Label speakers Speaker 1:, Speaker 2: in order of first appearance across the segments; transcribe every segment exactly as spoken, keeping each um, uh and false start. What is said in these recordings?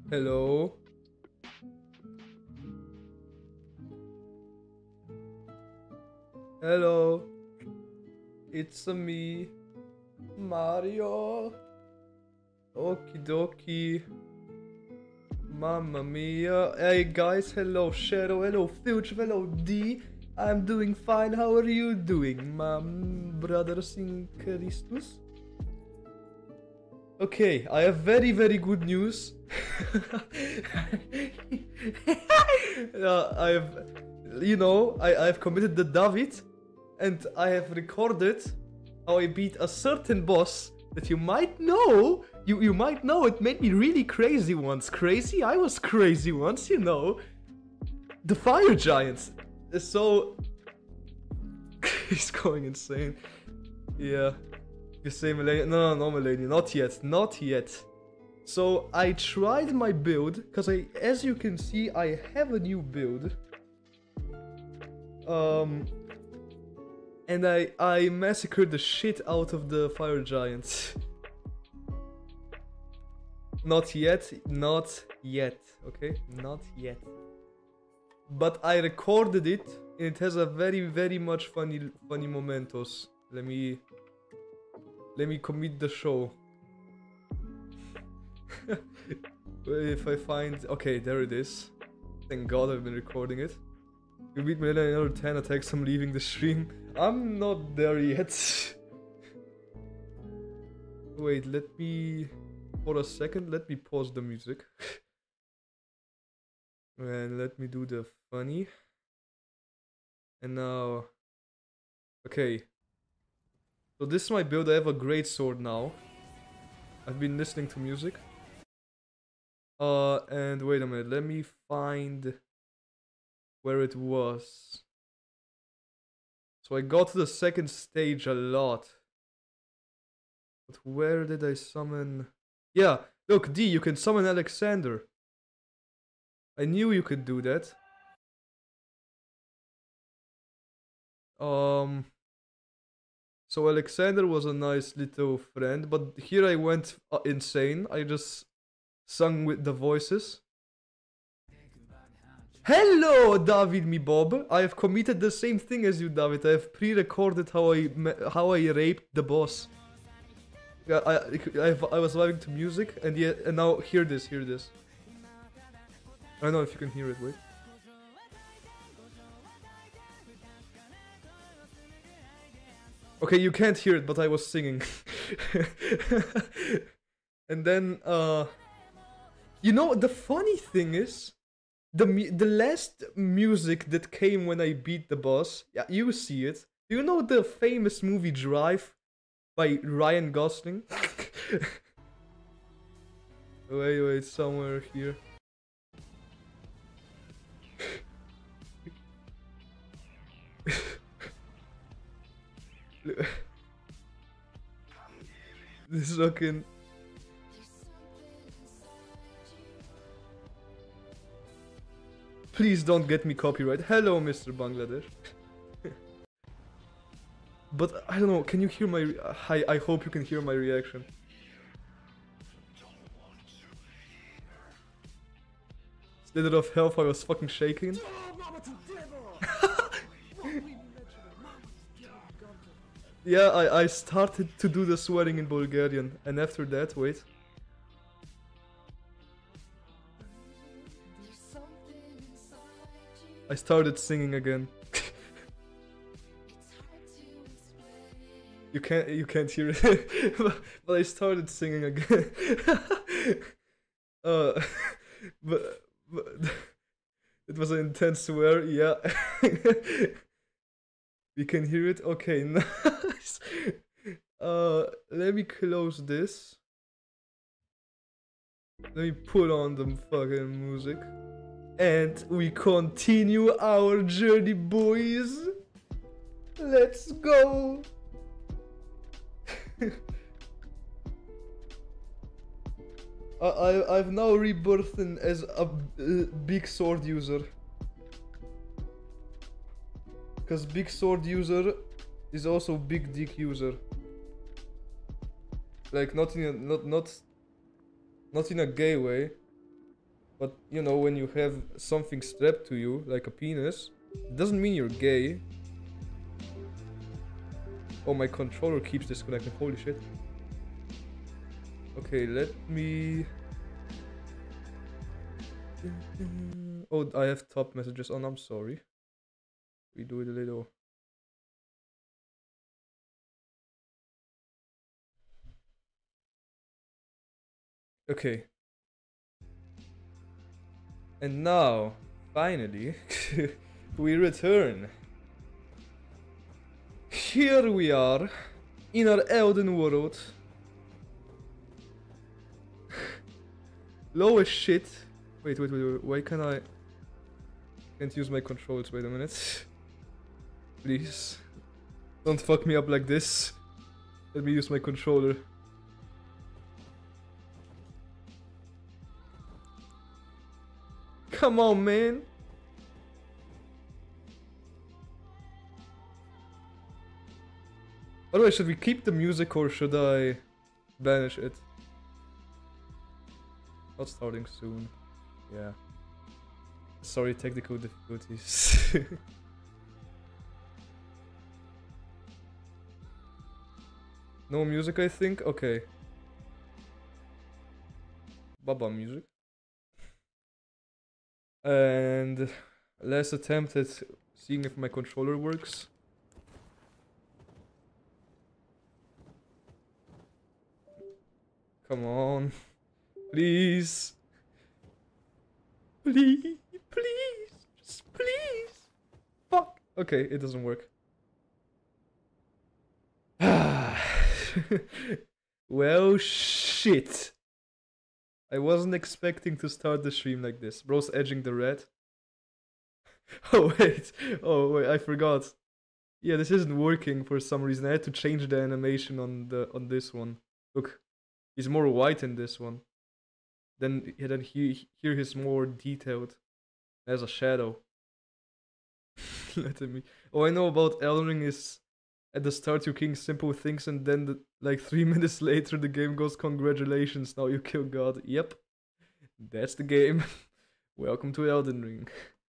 Speaker 1: Hello. Hello. It's a me, Mario. Okie dokie. Mamma mia. Hey guys, hello Shadow, hello Future, hello D. I'm doing fine. How are you doing, my brothers in Christus? Okay, I have very, very good news. uh, I have, you know, I, I have committed the David, and I have recorded how I beat a certain boss that you might know. You you might know it made me really crazy once. Crazy? I was crazy once, you know. The Fire Giants. So he's going insane. Yeah. You say Melania? No, no, no, Melania. Not yet. Not yet. So I tried my build because I, as you can see, I have a new build. Um, and I I massacred the shit out of the Fire Giants. Not yet. Not yet. Okay, not yet. But I recorded it, and it has a very, very much funny, funny momentos. Let me. Let me commit the show. If I find... Okay, there it is. Thank God I've been recording it. You beat me in another ten attacks, I'm leaving the stream. I'm not there yet. Wait, let me... For a second, let me pause the music. And let me do the funny. And now... Okay. So this is my build. I have a great sword now. I've been listening to music. Uh, and wait a minute. Let me find where it was. So I got to the second stage a lot. But where did I summon? Yeah, look, D, you can summon Alexander. I knew you could do that. Um... So Alexander was a nice little friend, but here I went uh, insane. I just sung with the voices. Hello, David, me Bob. I have committed the same thing as you, David. I have pre-recorded how I how I raped the boss. Yeah, I I, I was vibing to music, and yeah, and now hear this, hear this. I don't know if you can hear it. Wait. Okay, you can't hear it, but I was singing. And then, uh... You know, the funny thing is... The the last music that came when I beat the boss... Yeah, you see it. Do you know the famous movie Drive? By Ryan Gosling? Wait, wait, somewhere here. This fucking... Please don't get me copyright. Hello, Mister Bangladesh. But I don't know, can you hear my... Re I, I hope you can hear my reaction. Slither of health, I was fucking shaking. Yeah, I, I started to do the swearing in Bulgarian, and after that, wait. I started singing again. You can't you can't hear it, but, but I started singing again. uh, but, but it was an intense swear, yeah. We can hear it. Okay, nice. Uh, let me close this. Let me put on the fucking music. And we continue our journey, boys. Let's go. I, I, I've now rebirthed as a uh, big sword user. Because big sword user is also big dick user. Like not in a not not not in a gay way. But, you know, when you have something strapped to you, like a penis, it doesn't mean you're gay. Oh, my controller keeps disconnecting. Holy shit. Okay, let me... Oh, I have top messages on. I'm sorry. We do it a little... Okay. And now, finally, we return. Here we are, in our Elden world. Low as shit. Wait, wait, wait, wait, why can I... Can't use my controls, wait a minute. Please. Don't fuck me up like this. Let me use my controller. Come on, man. By the way, should we keep the music or should I banish it? Not starting soon. Yeah. Sorry, technical difficulties. No music, I think? Okay. Baba music. And last attempt at seeing if my controller works. Come on. Please. Please. Please. Just please. Fuck. Okay, it doesn't work. Well, shit. I wasn't expecting to start the stream like this. Bro's edging the red. Oh, wait. Oh, wait, I forgot. Yeah, this isn't working for some reason. I had to change the animation on the on this one. Look, he's more white in this one. Then, yeah, then he, here he's more detailed. As a shadow. Let me. Oh, I know about Elden Ring is at the start you king simple things and then the, like three minutes later the game goes congratulations, now you kill God. Yep. That's the game. Welcome to Elden Ring.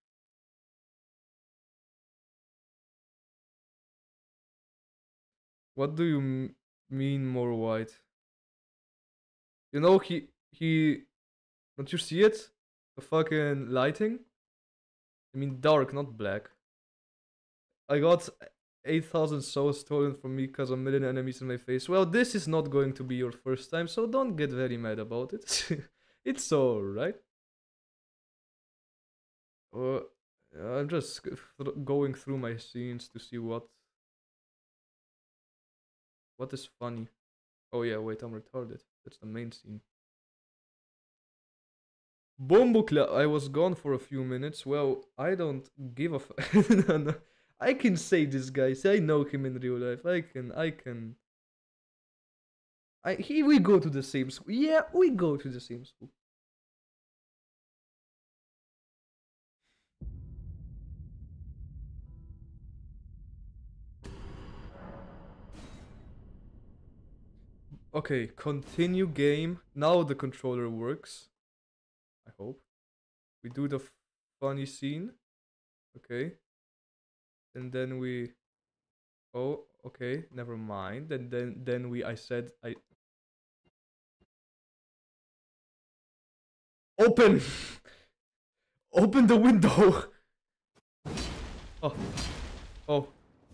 Speaker 1: What do you m mean more white? You know he he don't you see it? The fucking lighting? I mean dark, not black. I got eight thousand souls stolen from me because a million enemies in my face. Well, this is not going to be your first time, so don't get very mad about it. It's alright. Uh, I'm just going through my scenes to see what... What is funny. Oh yeah, wait, I'm retarded. That's the main scene. Bombukla, I was gone for a few minutes. Well, I don't give a f- no, no. I can say this guy. I know him in real life. I can, I can. I he we go to the same school. Yeah, we go to the same school. Okay, continue game. Now the controller works. I hope. We do the funny scene. Okay. And then we... Oh, okay, never mind. And then, then we, I said, I... Open! Open the window! Oh. Oh.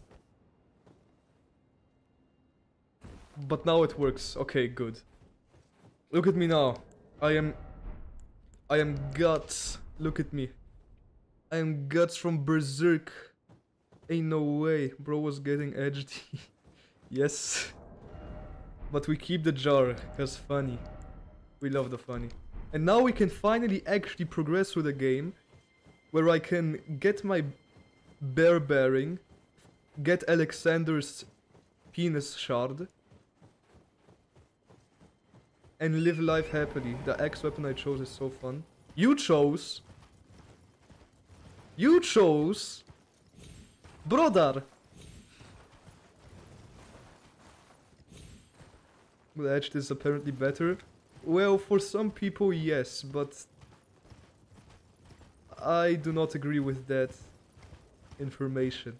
Speaker 1: But now it works. Okay, good. Look at me now. I am... I am Guts. Look at me. I am Guts from Berserk. Ain't no way. Bro was getting edged. Yes. But we keep the jar, cause funny. We love the funny. And now we can finally actually progress through the game, where I can get my bear bearing, get Alexander's penis shard, and live life happily. The axe weapon I chose is so fun. You chose... You chose... Brother! The edge is apparently better. Well, for some people, yes, but... I do not agree with that information.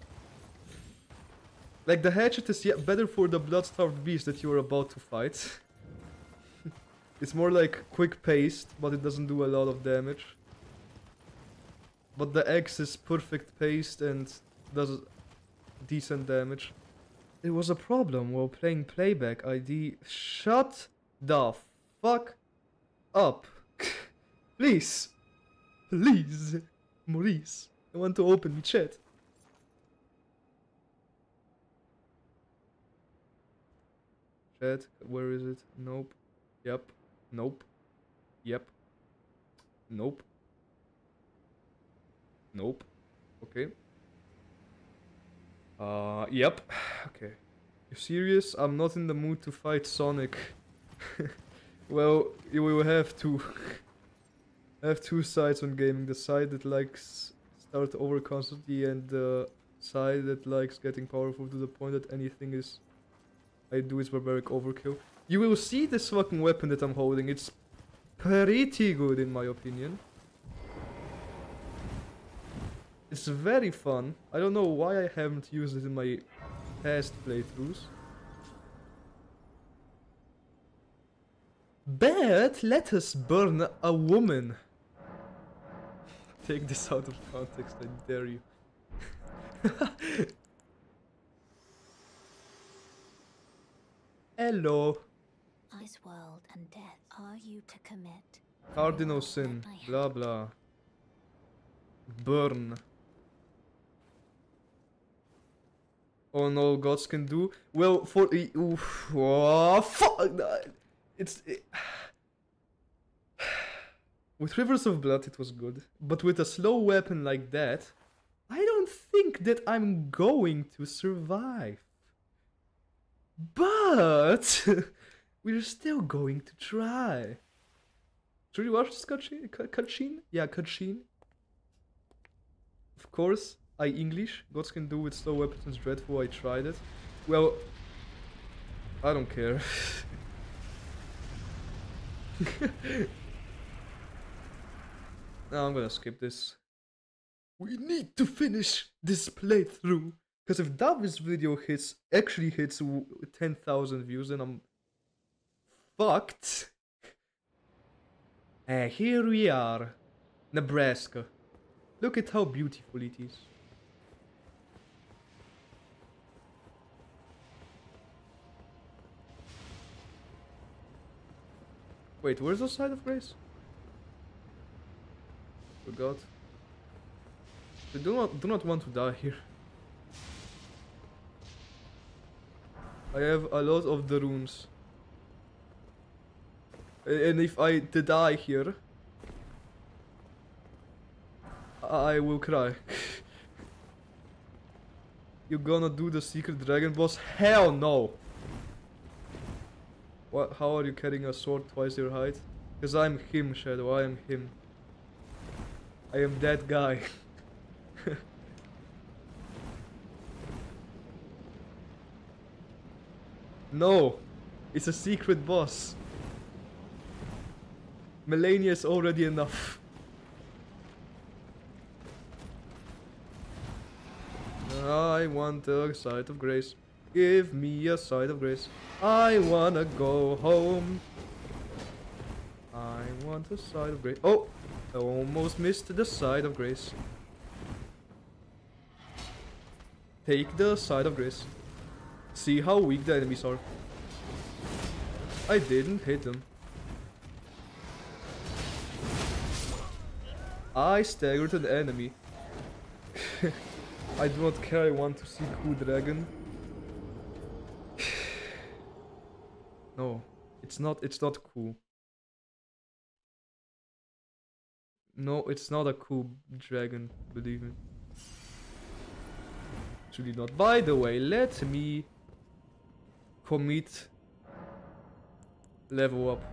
Speaker 1: Like, the hatchet is yeah, better for the blood-starved beast that you are about to fight. It's more like quick-paced, but it doesn't do a lot of damage. But the axe is perfect-paced and does decent damage. It was a problem while playing playback I D. Shut the fuck up. Please. Please. Maurice. I want to open the chat. Chat, where is it? Nope. Yep. Nope. Yep. Nope. Nope. Okay. Uh, yep. Okay. You serious? I'm not in the mood to fight Sonic. Well, you will have to. have two sides when gaming. The side that likes start over constantly and the side that likes getting powerful to the point that anything is I do is barbaric overkill. You will see this fucking weapon that I'm holding. It's pretty good in my opinion. It's very fun. I don't know why I haven't used it in my past playthroughs. But let us burn a woman. Take this out of context, I dare you. Hello.
Speaker 2: Ice world and death. Are you to commit?
Speaker 1: Cardinal sin. Blah blah. Burn. Oh no, gods can do well for. Oof, oh, fuck. It's. It, with Rivers of Blood, it was good, but with a slow weapon like that, I don't think that I'm going to survive. But we're still going to try. Should you watch this cutscene? Cutscene? Yeah, cutscene. Of course, I English. Gods can do with slow weapons is dreadful. I tried it. Well, I don't care. No, I'm gonna skip this. We need to finish this playthrough. Because if Davis video hits, actually hits ten thousand views, then I'm fucked. And here we are. Nebraska. Look at how beautiful it is. Wait, where's the side of grace? Forgot. I do not do not want to die here. I have a lot of the runes. And if I die here, I will cry. You gonna do the secret dragon boss? Hell no! What? How are you carrying a sword twice your height? Because I'm him, Shadow. I am him. I am that guy. No! It's a secret boss. Melania is already enough. I want a sight of grace. Give me a sight of grace. I wanna go home. I want a sight of grace. Oh! I almost missed the sight of grace. Take the sight of grace. See how weak the enemies are. I didn't hit them. I staggered an enemy. I do not care, I want to see cool dragon. No, it's not, it's not cool. No, it's not a cool dragon, believe me. It's really not. By the way, let me commit level up.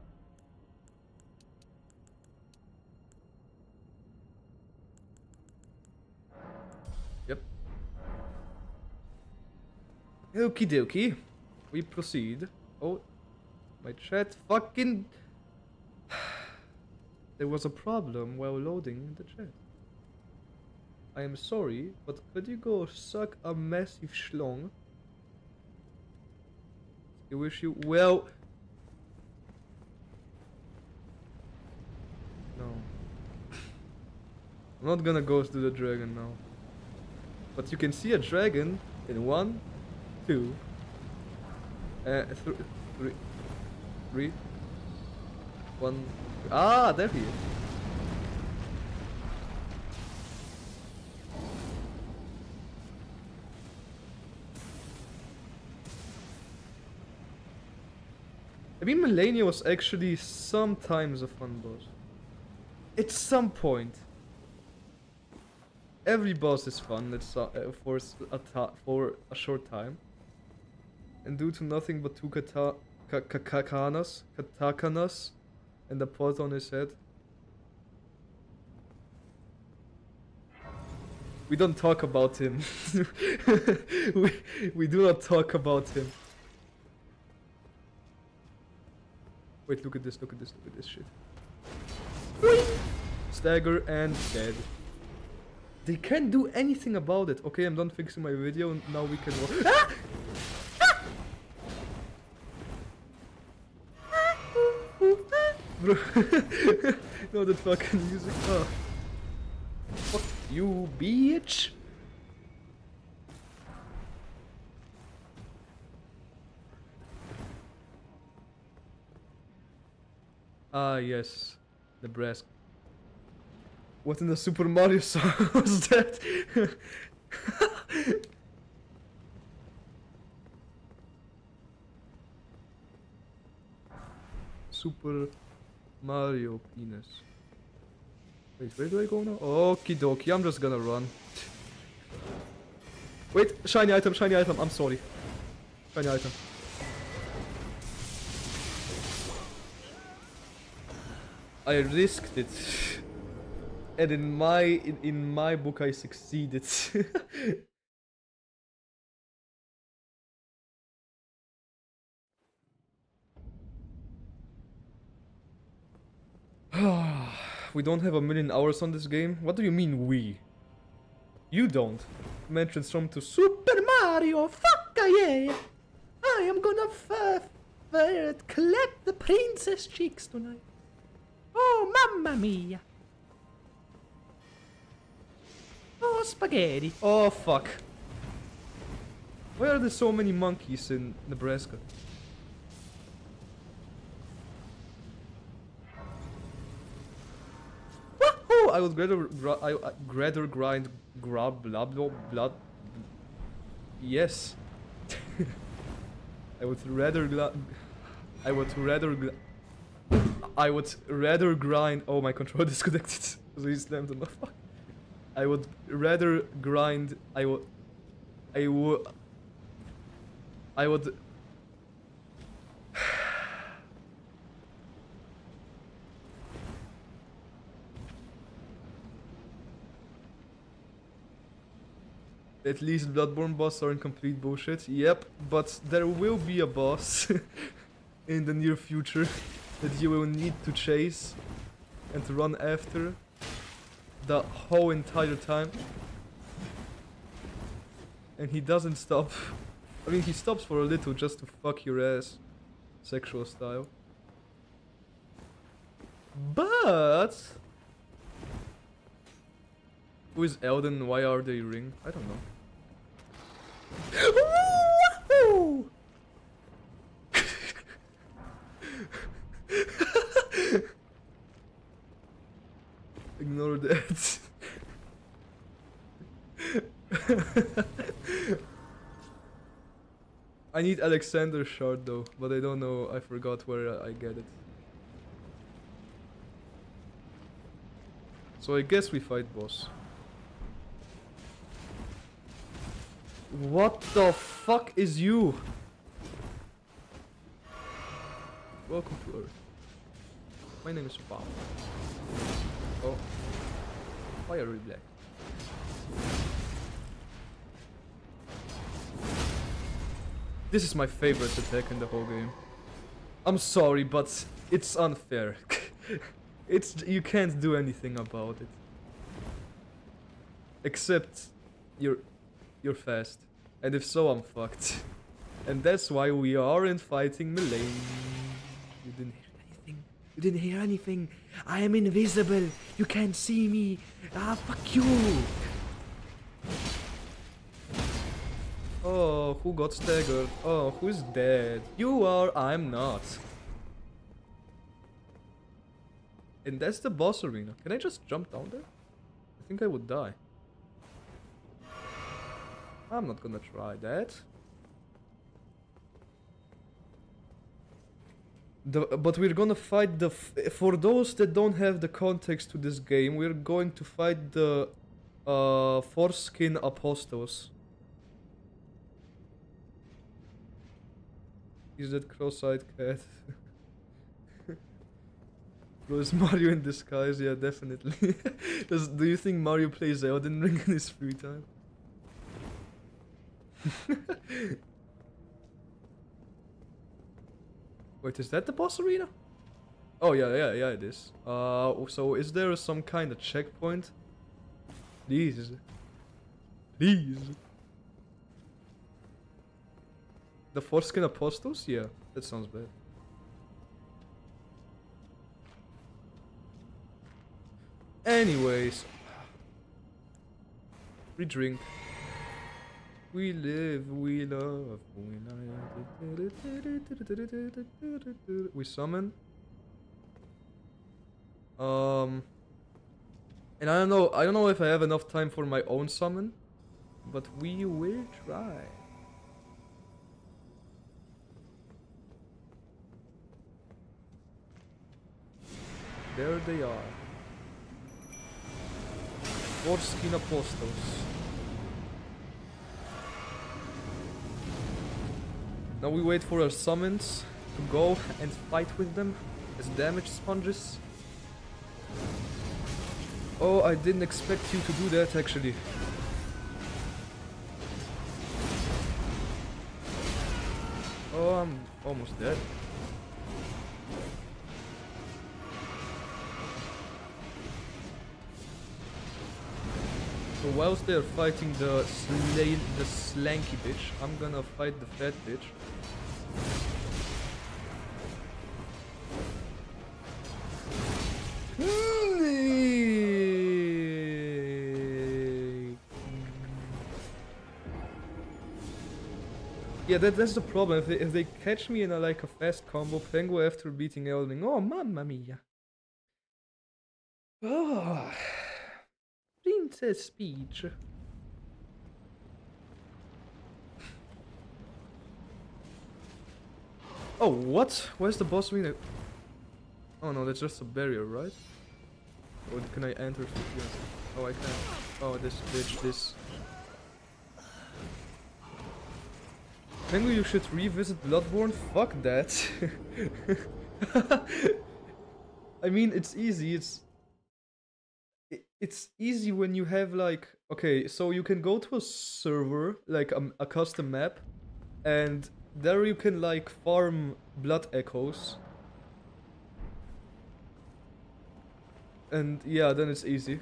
Speaker 1: Yep. Okie dokie. We proceed. Oh, my chat fucking... There was a problem while loading the chat. I am sorry, but could you go suck a massive schlong? I wish you well. No. I'm not gonna go to the dragon now. But you can see a dragon in one, two, uh, th three, three, one. Ah, there he is. I mean, Melania was actually sometimes a fun boss. At some point. Every boss is fun it's, uh, for, a ta for a short time. And due to nothing but two kata ka ka katanas, katakanas, and a pot on his head. We don't talk about him. we, we do not talk about him. Wait, look at this, look at this, look at this shit. Whee! Stagger and dead. They can't do anything about it. Okay, I'm done fixing my video, and now we can walk. Ah! Bro, no, that fucking music. Oh. Fuck you, bitch. Ah, yes. Nebraska. What in the Super Mario song was that? Super Mario penis. Wait, where do I go now? Okie dokie, I'm just gonna run. Wait, shiny item, shiny item, I'm sorry. Shiny item. I risked it. And in my in, in my book I succeeded. We don't have a million hours on this game? What do you mean we? You don't. Mentions from to Super Mario, fuck yeah! I am gonna f f collect the princess cheeks tonight. Oh mamma mia! Oh spaghetti! Oh fuck! Why are there so many monkeys in Nebraska? Wahoo! I would rather I I rather grind grab blah blah blood. Yes. I would rather gla I would rather gla I would rather grind. Oh, my controller disconnected. So he slammed on the fuck. I would rather grind. I would. I would. I would. At least Bloodborne boss are in complete bullshit. Yep, but there will be a boss in the near future that you will need to chase and to run after the whole entire time. And he doesn't stop. I mean, he stops for a little just to fuck your ass, sexual style. But who is Elden? Why are they ring? I don't know. Ignore that. I need Alexander Shard though, but I don't know. I forgot where I get it. So I guess we fight boss. What the fuck is you? Welcome to Earth. My name is Bob. Oh. Why are we black? This is my favorite attack in the whole game. I'm sorry, but it's unfair. It's you can't do anything about it. Except you're you're fast. And if so, I'm fucked. And that's why we aren't fighting Melee. You didn't hear anything. You didn't hear anything. I am invisible. You can't see me. Ah, fuck you. Oh, who got staggered? Oh, who's dead? You are, I'm not. And that's the boss arena. Can I just jump down there? I think I would die. I'm not gonna try that. The, but we're gonna fight the... F for those that don't have the context to this game, we're going to fight the uh, Foreskin Apostles. Is that cross-eyed cat? Bro, is Mario in disguise? Yeah, definitely. Does, do you think Mario plays Elden Ring in his free time? Wait, is that the boss arena? Oh yeah, yeah, yeah, it is. Uh, so is there some kind of checkpoint? Please. Please. The Foreskin Apostles? Yeah, that sounds bad. Anyways. We drink. We live, we love, we live. We summon. Um, and I don't know. I don't know if I have enough time for my own summon, but we will try. There they are. Foreskin Apostles. Now we wait for our summons to go and fight with them as damage sponges. Oh, I didn't expect you to do that actually. Oh, I'm almost dead. So whilst they're fighting the slay the slanky bitch, I'm gonna fight the fat bitch. Yeah, that, that's the problem. If they, if they catch me in a, like a fast combo Pengu after beating Elden Ring, oh mamma mia. Oh, Princess Peach. Oh, what? Where's the boss arena? Oh no, that's just a barrier, right? Or can I enter through here? Oh, I can. Oh, this bitch, this. Pengu, you should revisit Bloodborne? Fuck that. I mean, it's easy, it's... It's easy when you have like... Okay, so you can go to a server, like a, a custom map, and there you can like farm blood echoes. And yeah, then it's easy.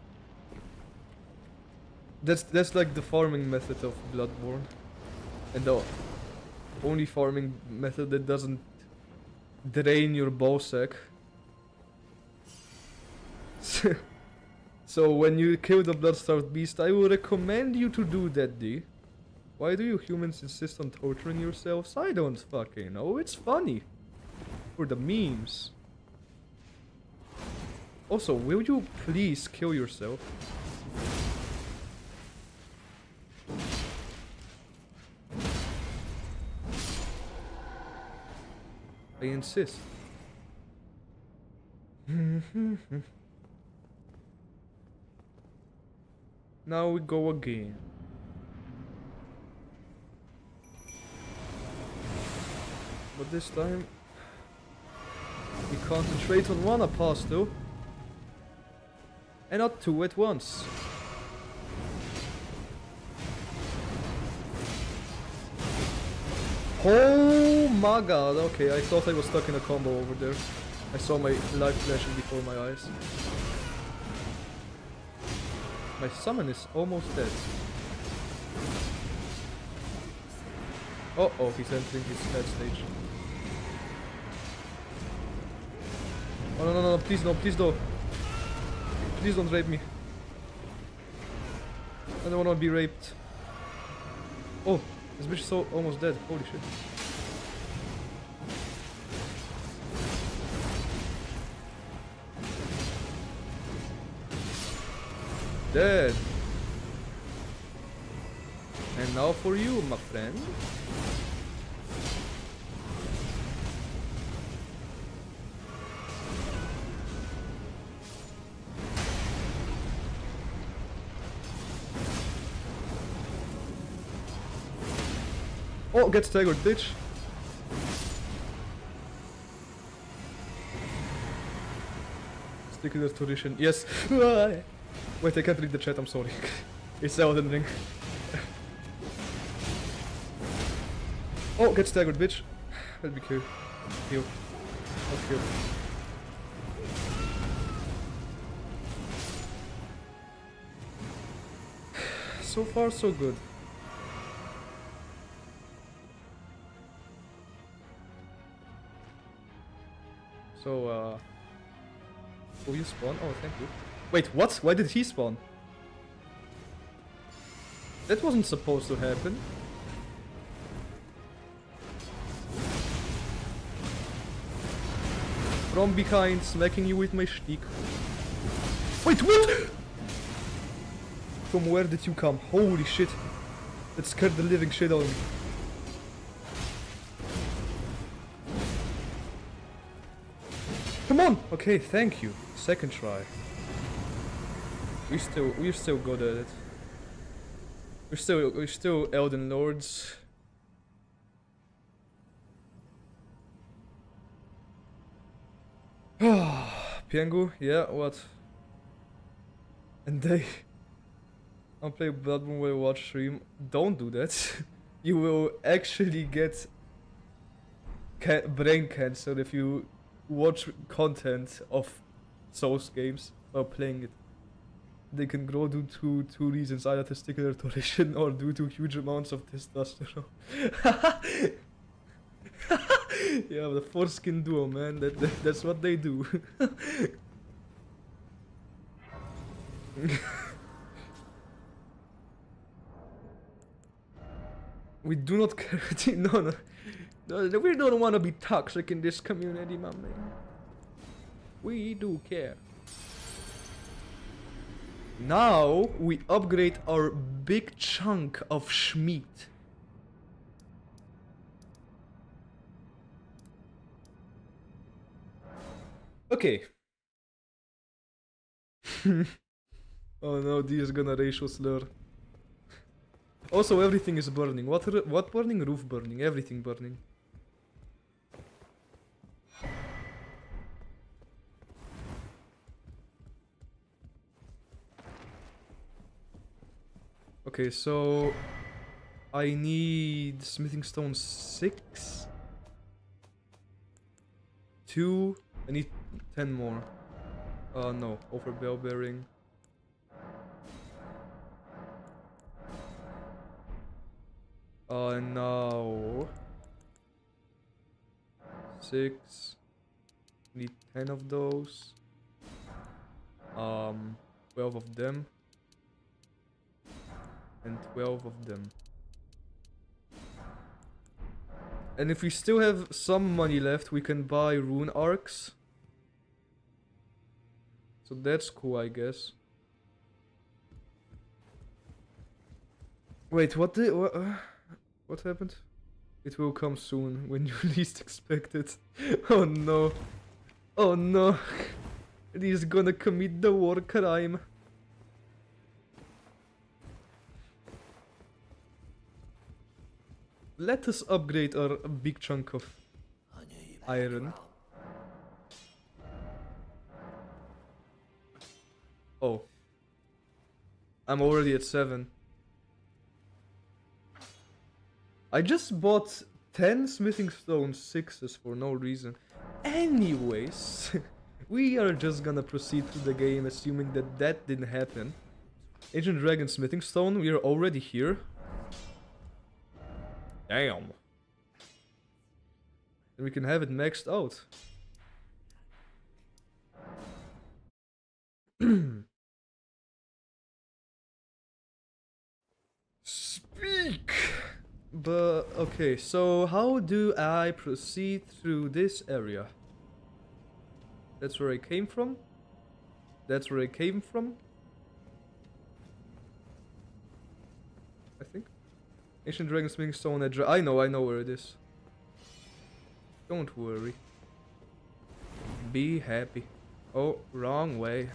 Speaker 1: That's, that's like the farming method of Bloodborne. And the only farming method that doesn't drain your ballsack. So when you kill the blood-starved beast, I would recommend you to do that, D. Why do you humans insist on torturing yourselves? I don't fucking know, it's funny. For the memes. Also, will you please kill yourself? I insist. Now we go again. But this time we concentrate on one apostle and not two at once. Oh my god, okay, I thought I was stuck in a combo over there. I saw my life flashing before my eyes. My summon is almost dead. Oh, oh, he's entering his head stage. Oh no, no, no, please no, please don't. Please don't rape me. I don't want to be raped. Oh, this bitch is so almost dead. Holy shit. Dead. And now for you, my friend. Oh, get staggered, bitch. Sticky restoration. Yes. Wait, I can't read the chat, I'm sorry. It's Elden Ring. Oh, get staggered, bitch. Let me kill. Heal. Let's kill. So far, so good. So, uh... will you spawn? Oh, thank you. Wait, what? Why did he spawn? That wasn't supposed to happen. From behind, smacking you with my stick. Wait, what? From where did you come? Holy shit. That scared the living shit out of me. Come on! Okay, thank you. Second try. We still, we're still good at it. We're still, we're still Elden Lords. Piangu, yeah, what? And they... I'll play Bloodborne while I watch stream. Don't do that. You will actually get ca brain cancer if you watch content of Souls games while playing it. They can grow due to two reasons, either testicular torsion or due to huge amounts of testosterone. Yeah, the foreskin duo, man. That, that that's what they do. We do not care. No, no, no. We don't want to be toxic in this community, my man. We do care. Now we upgrade our big chunk of Schmied. Okay. Oh no, D is gonna racial slur. Also, everything is burning. What? What burning? Roof burning. Everything burning. Okay, so I need smithing stone six, two. I need ten more. Uh, no, over bell bearing. Uh, now six. Need ten of those. Um, twelve of them. And twelve of them. And if we still have some money left, we can buy rune arcs. So that's cool, I guess. Wait, what did... What, uh, what happened? It will come soon, when you least expect it. Oh no. Oh no. He's gonna commit the war crime. Let us upgrade our big chunk of iron. Oh. I'm already at seven. I just bought ten smithing stone sixes for no reason. Anyways, we are just gonna proceed through the game assuming that that didn't happen. Ancient Dragon Smithing Stone, we are already here. Damn. And we can have it maxed out. Speak! But, okay, so how do I proceed through this area? That's where I came from? That's where I came from? I think. Ancient Dragon Smithing Stone at Dra- I know, I know where it is. Don't worry. Be happy. Oh, wrong way.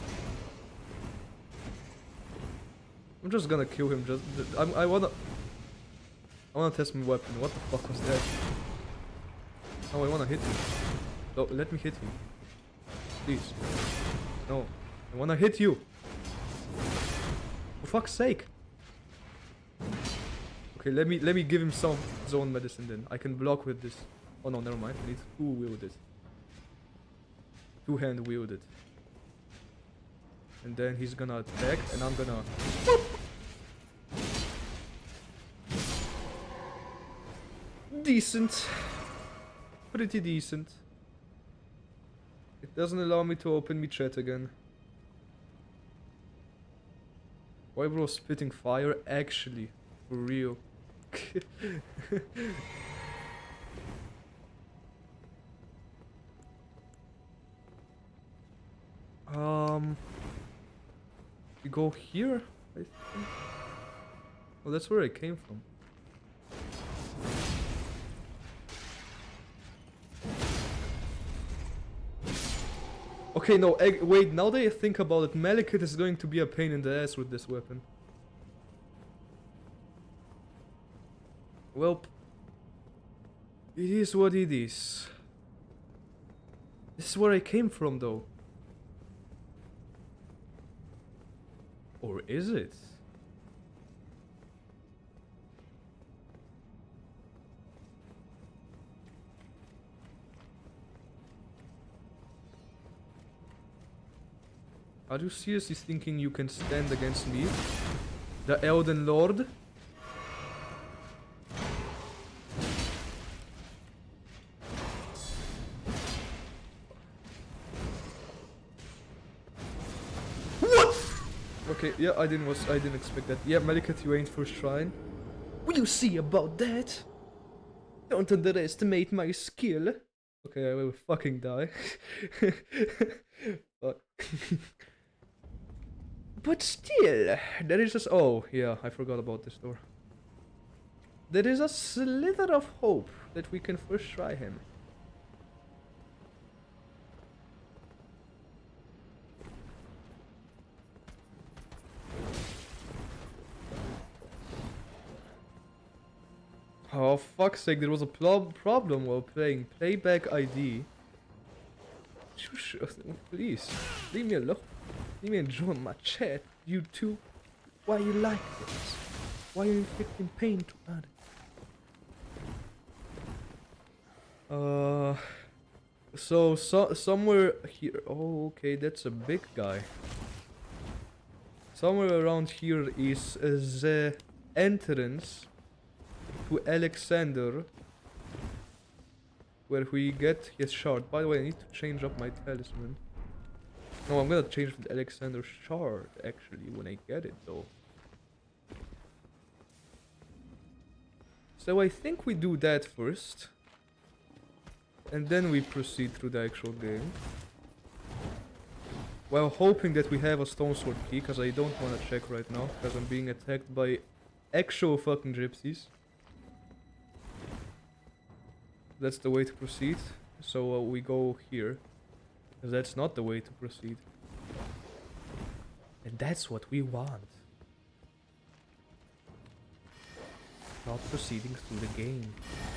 Speaker 1: I'm just gonna kill him. Just, I'm, I wanna, I wanna test my weapon. What the fuck was that? Oh, I wanna hit him. Oh, let me hit him, please. No, I wanna hit you. For fuck's sake. Okay, let me let me give him some zone medicine then. I can block with this. Oh no, never mind. I need two wielded. Two hand wielded. And then he's gonna attack, and I'm gonna. Decent. Pretty decent. It doesn't allow me to open me chat again. Why bro spitting fire? Actually, for real. um, we go here, I think. Oh, that's where I came from. Okay, no, egg, wait, now that I think about it, Malekith is going to be a pain in the ass with this weapon. Well, it is what it is. This is where I came from, though. Or is it? Are you seriously thinking you can stand against me? The Elden Lord? What? Okay, yeah, I didn't was I didn't expect that. Yeah, Malekith, you ain't first shrine. Will you see about that? Don't underestimate my skill. Okay, I will fucking die. Fuck. But still, there is a... Oh, yeah, I forgot about this door. There is a slither of hope that we can first try him. Oh, fuck's sake, there was a pro problem while playing. Playback I D. Shush, please, leave me alone. Leave me enjoy my chat, you two. Why you like this? Why are you inflicting pain to others? Uh, so, so somewhere here. Oh, okay, that's a big guy. Somewhere around here is uh, the entrance to Alexander, where we get his shard. By the way, I need to change up my talisman. No, I'm gonna change the Alexander shard, actually, when I get it, though. So I think we do that first. And then we proceed through the actual game. While hoping that we have a stone sword key, because I don't want to check right now, because I'm being attacked by actual fucking gypsies. That's the way to proceed. So uh, we go here. Because that's not the way to proceed. And that's what we want. Not proceeding through the game.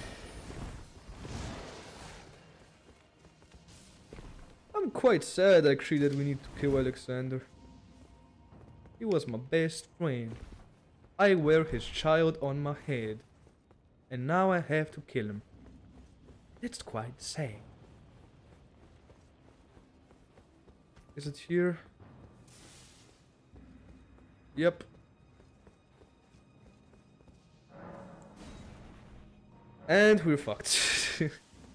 Speaker 1: I'm quite sad actually that we need to kill Alexander. He was my best friend. I wear his child on my head. And now I have to kill him. It's quite sad. Is it here? Yep. And we're fucked. Can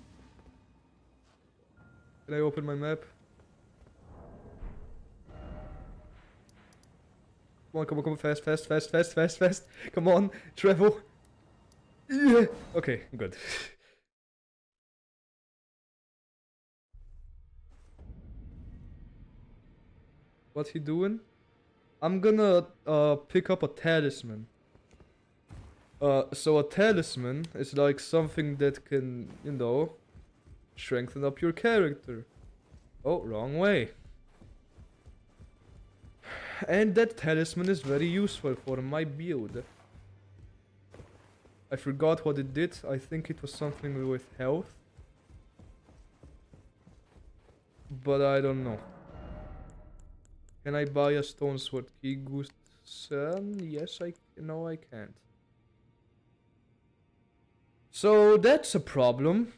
Speaker 1: I open my map? Come on, come on, come on, fast, fast, fast, fast, fast, fast. Come on, travel. Yeah. Okay, good. What he doing? I'm gonna uh pick up a talisman. Uh, so a talisman is like something that can, you know, strengthen up your character. Oh, wrong way. And that talisman is very useful for my build. I forgot what it did. I think it was something with health. But I don't know. Can I buy a stone sword key, Gusten? Yes, I... No, I can't. So that's a problem.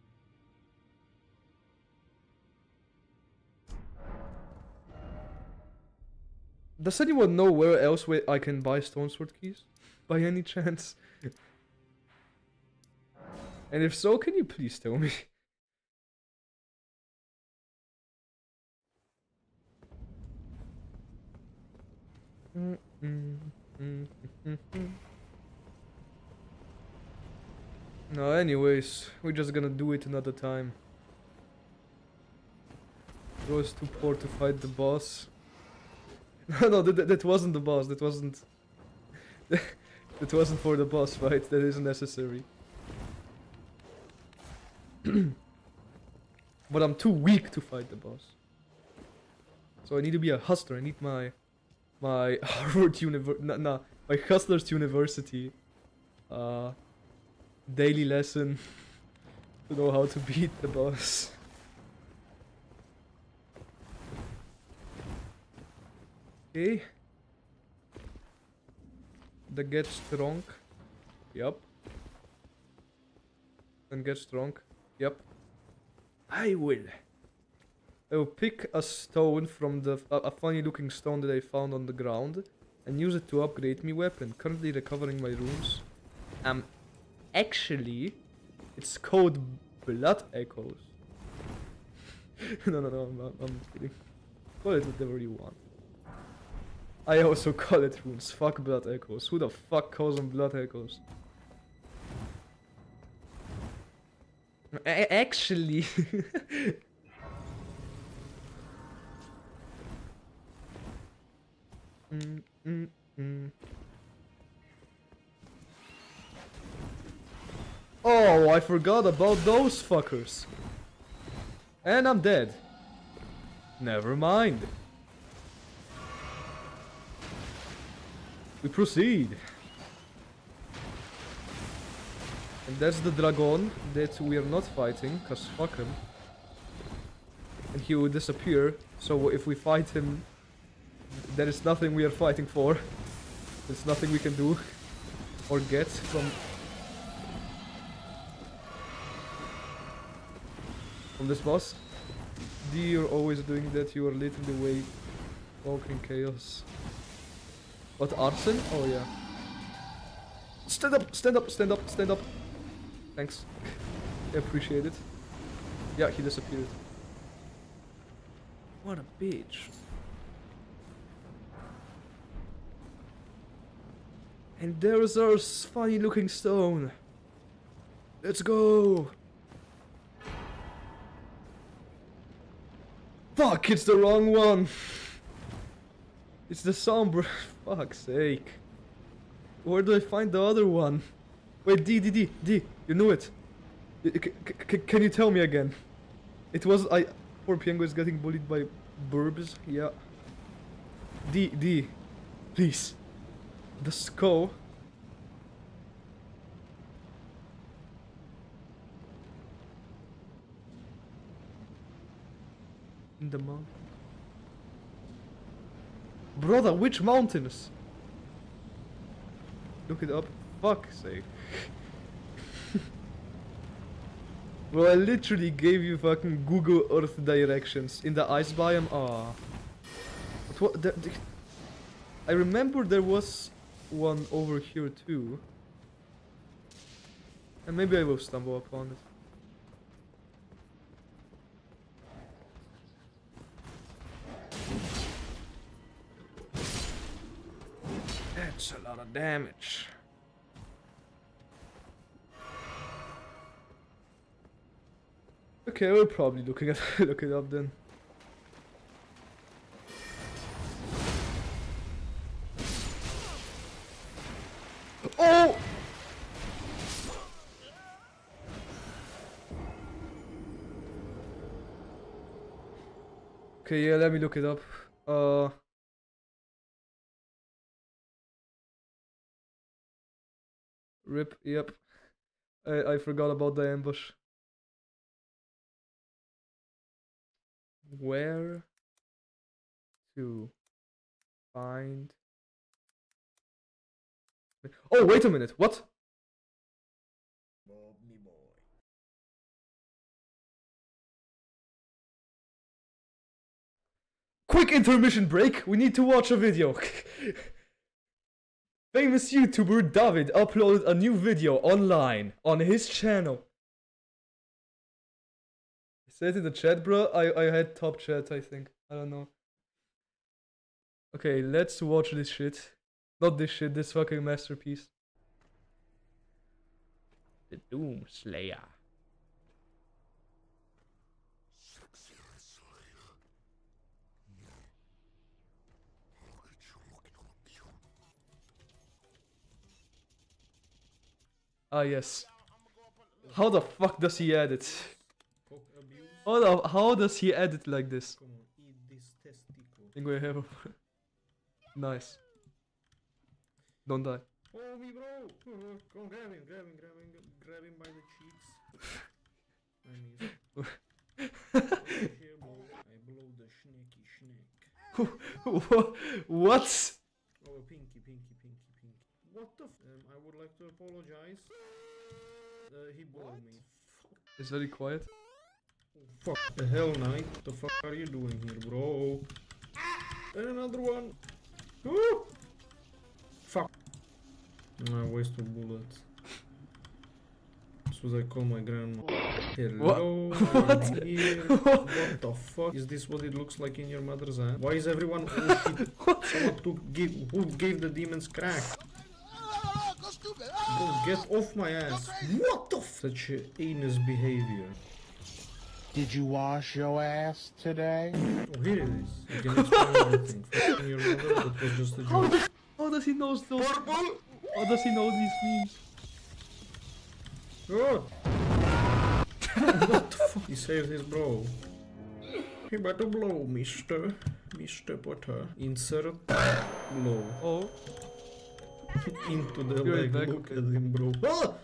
Speaker 1: Does anyone know where else where I can buy stone sword keys? By any chance? And if so, can you please tell me? Mm -mm, mm -mm -mm. No, anyways, we're just gonna do it another time. I was too poor to fight the boss. No, no, that, that wasn't the boss. That wasn't... that wasn't for the boss fight. That isn't necessary. But I'm too weak to fight the boss. So I need to be a hustler. I need my... My Harvard Univer... Nah, nah, my Hustlers University... Uh... Daily lesson... to know how to beat the boss. Okay. The get strong. Yup. And get strong. Yup. I will. I will pick a stone from the... A, a funny looking stone that I found on the ground. And use it to upgrade my weapon. Currently recovering my runes. Um... Actually... It's called Blood Echoes. no, no, no, I'm, I'm kidding. Call it whatever you want. I also call it runes. Fuck Blood Echoes. Who the fuck calls them Blood Echoes? A actually... mm, mm, mm. Oh, I forgot about those fuckers. And I'm dead. Never mind. We proceed. And that's the dragon that we are not fighting, cause fuck him. And he will disappear, so if we fight him, there is nothing we are fighting for. There's nothing we can do or get from from this boss. D, you're always doing that, you are leading the way, walking chaos. What, arson? Oh yeah. Stand up, stand up, stand up, stand up. Thanks. I appreciate it. Yeah, he disappeared. What a bitch. And there's our funny looking stone. Let's go. Fuck, it's the wrong one. It's the somber. Fuck's sake. Where do I find the other one? Wait, D, D, D, D, you knew it. C c can you tell me again? It was I. Poor Piengo is getting bullied by burbs. Yeah. D, D, please. The skull. In the mountain. Brother, which mountains? Look it up. Fuck's sake. Bro, I literally gave you fucking Google Earth directions in the ice biome. Ah. But what? The, the, I remember there was one over here too. And maybe I will stumble upon it. That's a lot of damage. Okay, we're probably looking at look it up then. Oh! Okay, yeah, let me look it up. Uh Rip, yep. I I forgot about the ambush. Where to find... Oh, wait a minute, what?
Speaker 3: Bob me boy.
Speaker 1: Quick intermission break, we need to watch a video. Famous YouTuber David uploaded a new video online on his channel. Say it in the chat, bro. I, I had top chat, I think. I don't know. Okay, let's watch this shit. Not this shit, this fucking masterpiece. The Doom Slayer. Ah, yes. How the fuck does he edit? How, the, how does he edit like this?
Speaker 3: Come on, eat this testicle.
Speaker 1: I think we have a... Nice. Don't die.
Speaker 3: Oh, me bro! Uh, come grab him, grab him, grab him, grab him by the cheeks. I miss. Here, bro. I blow the schnecky schneck.
Speaker 1: What?
Speaker 3: Oh, pinky, pinky, pinky, pinky. What the f- um, I would like to apologize. Uh, he blew me. Fuck.
Speaker 1: It's very quiet.
Speaker 3: Oh, fuck the hell, Knight. What the fuck are you doing here, bro? And another one. Ooh! Fuck. I wasted bullets. This was I call my grandma. Hello.
Speaker 1: What?
Speaker 3: I'm here. What the fuck? Is this what it looks like in your mother's hand? Why is everyone? Oh shit! Someone took give who gave the demons crack? Bro, get off my ass! What the f? Such uh, anus behavior.
Speaker 4: Did you wash your ass today?
Speaker 3: Oh, here it is. You can explain everything. Fucking your mother, that was just a
Speaker 1: How
Speaker 3: joke.
Speaker 1: does, how does he know those? How does he know these memes?
Speaker 3: Oh. What the fuck? He saved his bro. He better blow, mister. Mister Potter. Insert blow.
Speaker 1: Oh.
Speaker 3: Into the
Speaker 1: You're
Speaker 3: leg.
Speaker 1: back,
Speaker 3: Look
Speaker 1: okay.
Speaker 3: at him, bro. Ah!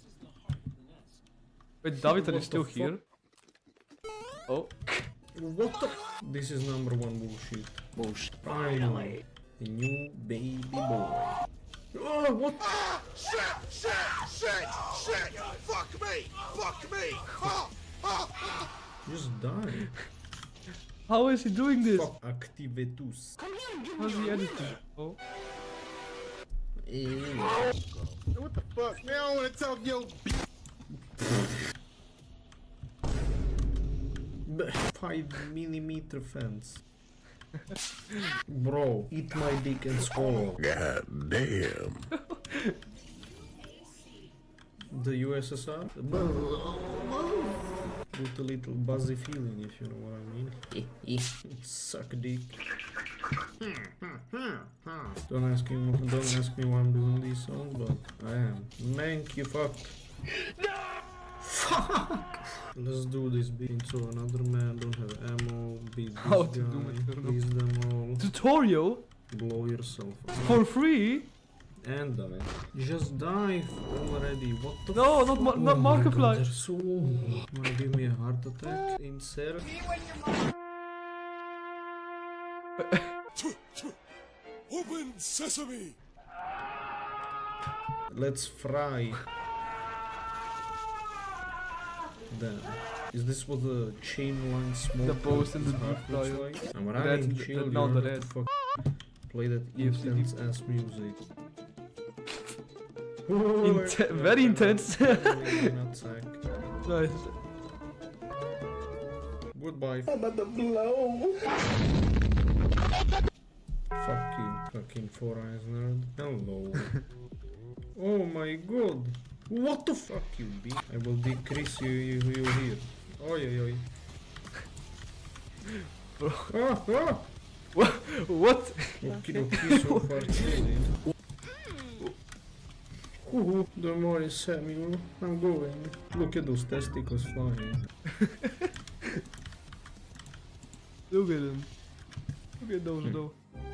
Speaker 1: Wait, David, are you
Speaker 3: What
Speaker 1: still
Speaker 3: the
Speaker 1: here? Oh.
Speaker 3: What the? This is number one bullshit.
Speaker 4: Bullshit.
Speaker 3: Finally. A new baby boy. Oh, what?
Speaker 5: Ah! Shit! Shit! Shit! Shit! Fuck me! Fuck me! Ah! Ah! Ah!
Speaker 3: Just die.
Speaker 1: How is he doing this?
Speaker 3: Fuck Activetus.
Speaker 1: How's he editing? Oh.
Speaker 3: Ew.
Speaker 5: What the fuck? Man, I don't wanna talk yo.
Speaker 3: B- Five millimeter fence. Bro, eat my dick and swallow.
Speaker 5: God damn.
Speaker 3: The U S S R? With a little buzzy feeling, if you know what I mean. Suck dick. Don't ask me, don't ask me why I'm doing these songs, but I am. Mank, you fucked. No! Fuck! Let's do this beat. So another man don't have ammo. Beat this
Speaker 1: How to
Speaker 3: guy.
Speaker 1: do it,
Speaker 3: Please them all.
Speaker 1: Tutorial?
Speaker 3: Blow yourself up.
Speaker 1: For free?
Speaker 3: And die. Just die already. What the
Speaker 1: No,
Speaker 3: f-
Speaker 1: not Ma-
Speaker 3: oh
Speaker 1: not
Speaker 3: my God,
Speaker 1: Markiplier.
Speaker 3: they're so... Wanna give me a heart attack? Insert.
Speaker 5: Open sesame.
Speaker 3: Let's fry. Damn. Is this what the chain line smoke
Speaker 1: The post in the
Speaker 3: half
Speaker 1: deep
Speaker 3: looks
Speaker 1: fryer.
Speaker 3: like? I'm
Speaker 1: Red-
Speaker 3: running
Speaker 1: the-
Speaker 3: chill,
Speaker 1: no,
Speaker 3: you
Speaker 1: the
Speaker 3: have
Speaker 1: red.
Speaker 3: to fuck play that
Speaker 1: E F C.
Speaker 3: intense ass music.
Speaker 1: Inte- very intense.
Speaker 3: Nutsack.
Speaker 1: Nice.
Speaker 3: Goodbye. Fuck you, fucking Four Eyes nerd. Hello. Oh my god. What the fuck you be? I will decrease you, you, you here. Oi, oi, oi.
Speaker 1: Bro.
Speaker 3: Ah, ah!
Speaker 1: What? What?
Speaker 3: Okie dokie, so far chilling. Ooh, don't worry, Samuel. I'm going. Look at those testicles flying.
Speaker 1: Look at them. Look at those though.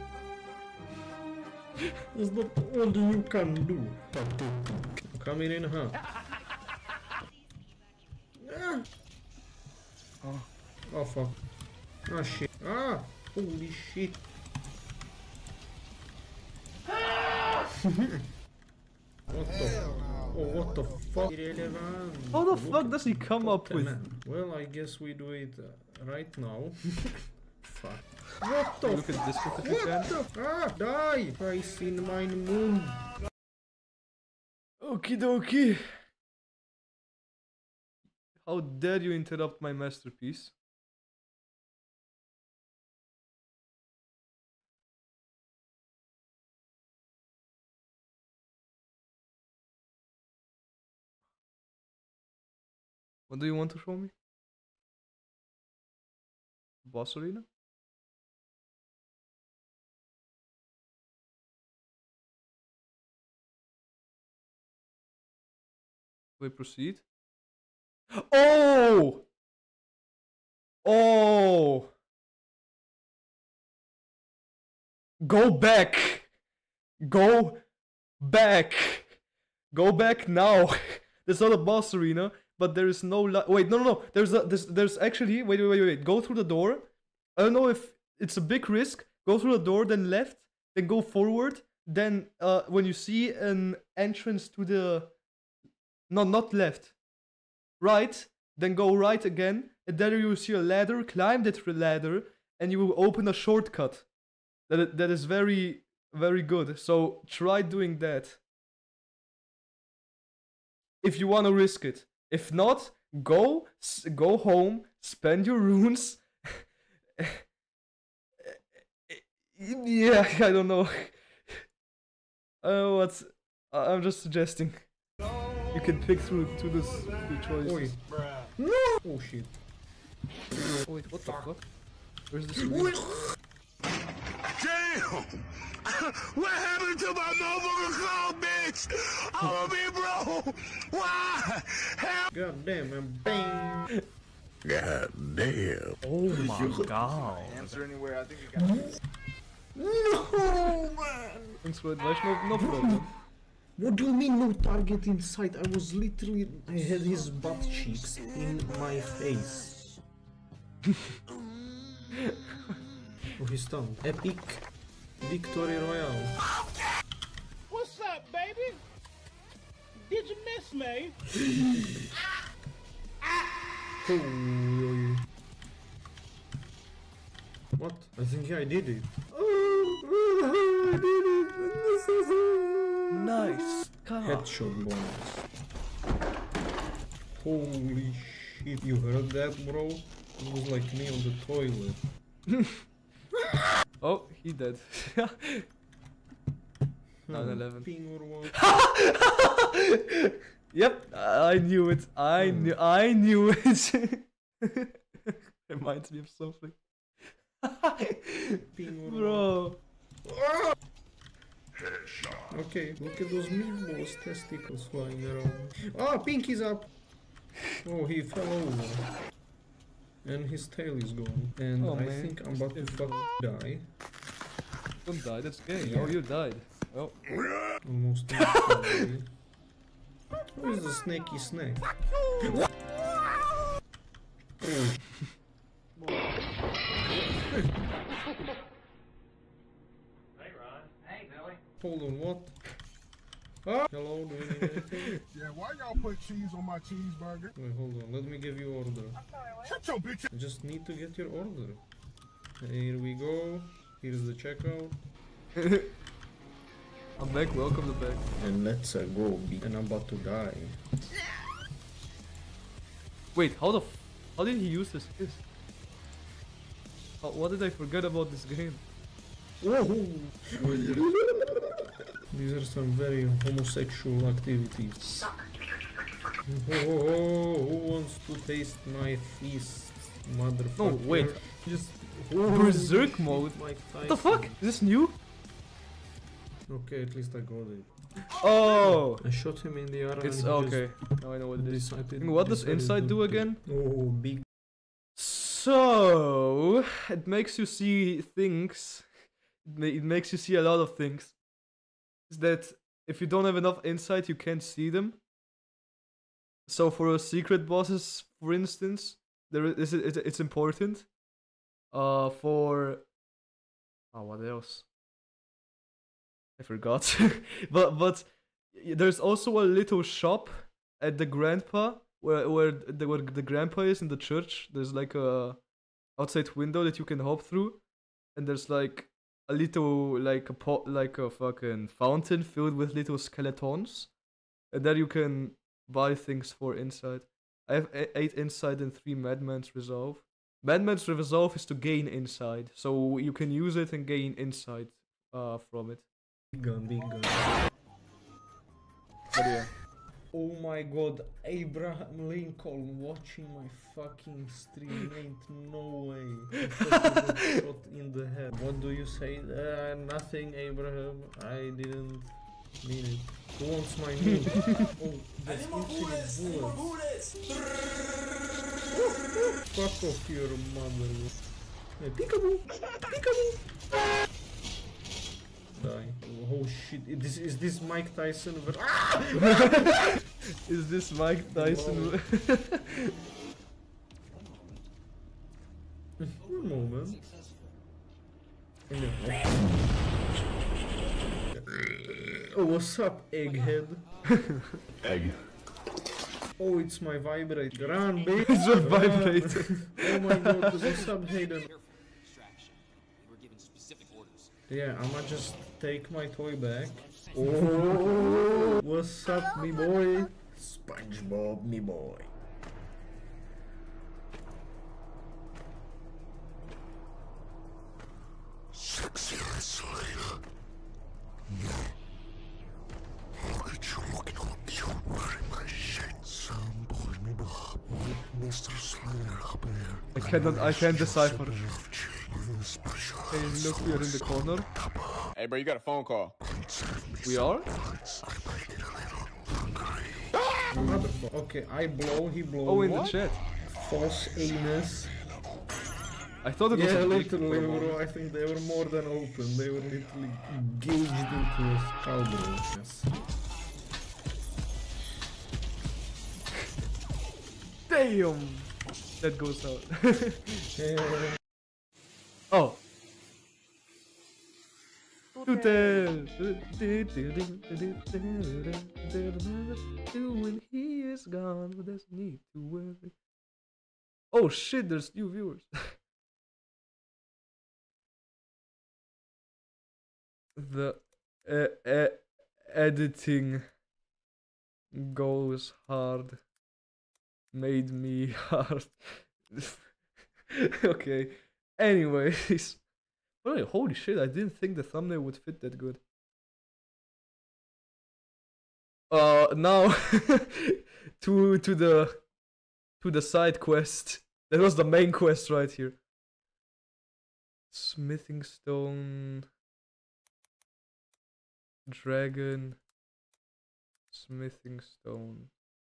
Speaker 3: Is that all you can do? Coming in, huh? Ah.
Speaker 1: Oh.
Speaker 3: Oh fuck. Ah shit. Ah! Holy shit. What the? Oh, what the fuck? Irrelevant.
Speaker 1: How the
Speaker 3: Look
Speaker 1: fuck
Speaker 3: at
Speaker 1: does he come up
Speaker 3: fucking
Speaker 1: with?
Speaker 3: man. Well, I guess we do it uh, right now. Fuck. What the
Speaker 1: Look at this one if you
Speaker 3: What
Speaker 1: can.
Speaker 3: the? Ah, die! Christ in mine moon.
Speaker 1: Okie dokie. How dare you interrupt my masterpiece? What do you want to show me? Boss arena? We proceed. Oh! Oh! Go back! Go back! Go back now! There's not a boss arena, but there is no li- wait, no, no, no. There's a, there's, there's actually, wait, wait, wait, wait. Go through the door. I don't know if it's a big risk. Go through the door, then left, then go forward. Then, uh, when you see an entrance to the, no, not left, right, then go right again, and then you will see a ladder. Climb that ladder, and you will open a shortcut. That that is very, very good. So try doing that. If you want to risk it. If not, go s- go home, spend your runes. Yeah, I don't know. Uh, what? I'm just suggesting. You can pick through to this two choices.
Speaker 3: Oi. No! Oh shit.
Speaker 1: Oh, wait, what the fuck? Where's this? arena?
Speaker 5: Damn! What happened to my motherfucking car, bitch? I'm be bro. Why? Hell.
Speaker 3: God damn, and bang!
Speaker 5: God damn.
Speaker 1: Oh my god.
Speaker 6: Answer anywhere. I think you got it.
Speaker 3: No, man!
Speaker 1: Thanks for advice, no, no problem.
Speaker 3: What do you mean no target in sight? I was literally, I had his butt cheeks in my face. Oh, he's stunned. Epic victory royale.
Speaker 4: What's up, baby? Did you miss me?
Speaker 3: Oh, what? I think I did it. I did it.
Speaker 1: Nice. God.
Speaker 3: Headshot bonus. Holy shit, you heard that, bro? It was like me on the toilet.
Speaker 1: Oh, he dead. nine eleven.
Speaker 3: Ping or what?
Speaker 1: Yep, I knew it. I
Speaker 3: Hmm.
Speaker 1: knew. I knew it. Reminds me of something.
Speaker 3: Ping or
Speaker 1: Bro.
Speaker 3: what? Okay, look at those meatballs testicles flying around. Ah, Pinky's up! Oh, he fell over. And his tail is gone. And
Speaker 1: Oh,
Speaker 3: I
Speaker 1: man.
Speaker 3: think I'm about to fuck die.
Speaker 1: Don't die, that's gay. Oh, you died. Oh.
Speaker 3: Almost instantly. Who is the snaky snake? Hold on, what? Ah! Hello, do you need anything?
Speaker 5: Yeah, why y'all put cheese on my cheeseburger?
Speaker 3: Wait, hold on. Let me give you order.
Speaker 5: Shut your bitch.
Speaker 3: I just need to get your order. Here we go. Here's the checkout.
Speaker 1: I'm back, welcome to back.
Speaker 3: And let's uh, go. And I'm about to die.
Speaker 1: Wait, how the f- how did he use this kiss? How, what did I forget about this game?
Speaker 3: These are some very homosexual activities. Oh, who wants to taste my feast, motherfucker?
Speaker 1: No, wait.
Speaker 3: Just
Speaker 1: Berserk mode?
Speaker 3: Mike
Speaker 1: What the fuck? Is this new?
Speaker 3: Okay, at least I got it.
Speaker 1: Oh!
Speaker 3: I shot him in the arm.
Speaker 1: It's
Speaker 3: and he
Speaker 1: okay. Now I know what it is.
Speaker 3: decided-
Speaker 1: What does
Speaker 3: decided
Speaker 1: inside
Speaker 3: to-
Speaker 1: do again?
Speaker 3: Oh, big.
Speaker 1: So it makes you see things. It, ma- it makes you see a lot of things. Is that if you don't have enough insight, you can't see them. So for secret bosses, for instance, there is it's, it's important. Uh, for oh, what else? I forgot. but but y- there's also a little shop at the grandpa where where the where the grandpa is in the church. There's like a outside window that you can hop through, and there's like a little like a pot like a fucking fountain filled with little skeletons, and there you can buy things for inside. I have a- eight inside and three Madman's Resolve. Madman's Resolve is to gain inside, so you can use it and gain insight uh from it.
Speaker 3: Big gun, big gun.
Speaker 1: But yeah.
Speaker 3: Oh my god, Abraham Lincoln watching my fucking stream, ain't no way. He fucking got shot in the head. What do you say? Uh, nothing, Abraham. I didn't mean it. Who wants my milk? Oh, there's infinite bullets. Fuck off your mother. Hey, peekaboo! Peekaboo! Die. Oh shit, this is this Mike Tyson ver- ah!
Speaker 1: Is this Mike Tyson?
Speaker 3: One moment. Oh, what's up, egghead?
Speaker 5: Egg.
Speaker 3: Oh, it's my vibrator. Run, bitch!
Speaker 1: It's a
Speaker 3: Run.
Speaker 1: vibrator.
Speaker 3: Oh my god, what's up, Hayden?
Speaker 7: They were given specific orders.
Speaker 3: Yeah, I'ma just take my toy back. Oh, what's up, me boy? SpongeBob, me boy.
Speaker 5: Sexy Slayer. No. Look at you looking all cute wearing my shit. SpongeBob, me boy. Mister Slayer, Bear.
Speaker 1: I cannot. I can't decipher. Hey, look, we are in the corner.
Speaker 6: Hey, bro, you got a phone call.
Speaker 1: We are.
Speaker 3: Motherfucker. Okay, I blow, he blows.
Speaker 1: Oh, in the chat.
Speaker 3: False anus.
Speaker 1: I thought it was
Speaker 3: Yeah,
Speaker 1: a dick for a
Speaker 3: literally,
Speaker 1: moment.
Speaker 3: bro. I think they were more than open. They were literally gauged into a cowboy. Yes.
Speaker 1: Damn. That goes out.
Speaker 3: Yeah.
Speaker 1: Oh. Tutel. When he is gone, there's need to worry. Oh shit, there's new viewers. The uh, uh, editing goes hard. Made me hard. Okay. Anyways. Oh, holy shit, I didn't think the thumbnail would fit that good. Uh now to to the to the side quest. That was the main quest right here. Smithing stone. Dragon. Smithing stone.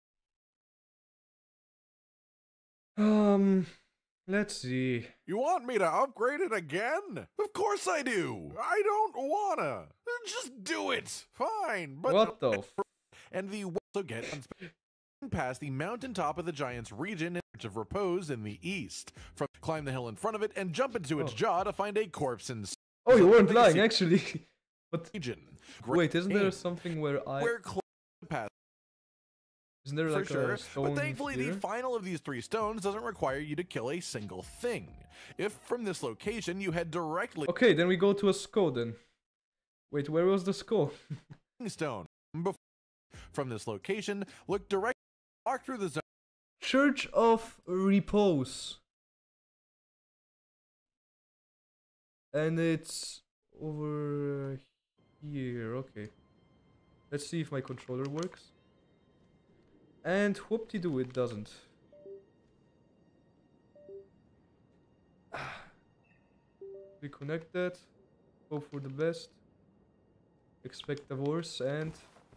Speaker 1: Um, let's see.
Speaker 8: You want me to upgrade it again? Of course I do. I don't wanna. Just do it. Fine. But
Speaker 1: What the f-
Speaker 8: and the also get unspe- past the mountaintop of the Giants region in search of repose in the east. From climb the hill in front of it and jump into its
Speaker 1: Oh.
Speaker 8: jaw to find a corpse and
Speaker 1: Oh, you weren't
Speaker 8: Something
Speaker 1: lying,
Speaker 8: se-
Speaker 1: actually. But
Speaker 8: region.
Speaker 1: wait, isn't there
Speaker 8: game,
Speaker 1: something where I...
Speaker 8: Where close pass
Speaker 1: Isn't there
Speaker 8: for
Speaker 1: like
Speaker 8: sure,
Speaker 1: a stone
Speaker 8: but thankfully
Speaker 1: here?
Speaker 8: the final of these three stones doesn't require you to kill a single thing. If from this location you head directly
Speaker 1: Okay, then we go to a skull then. Wait, where was the skull?
Speaker 8: stone. Before, from this location, look directly, walk through the zone.
Speaker 1: Church of Repose. And it's over here, okay. Let's see if my controller works. And whoop-de-doo, it doesn't. Reconnect that. Hope for the best. Expect the worst, and...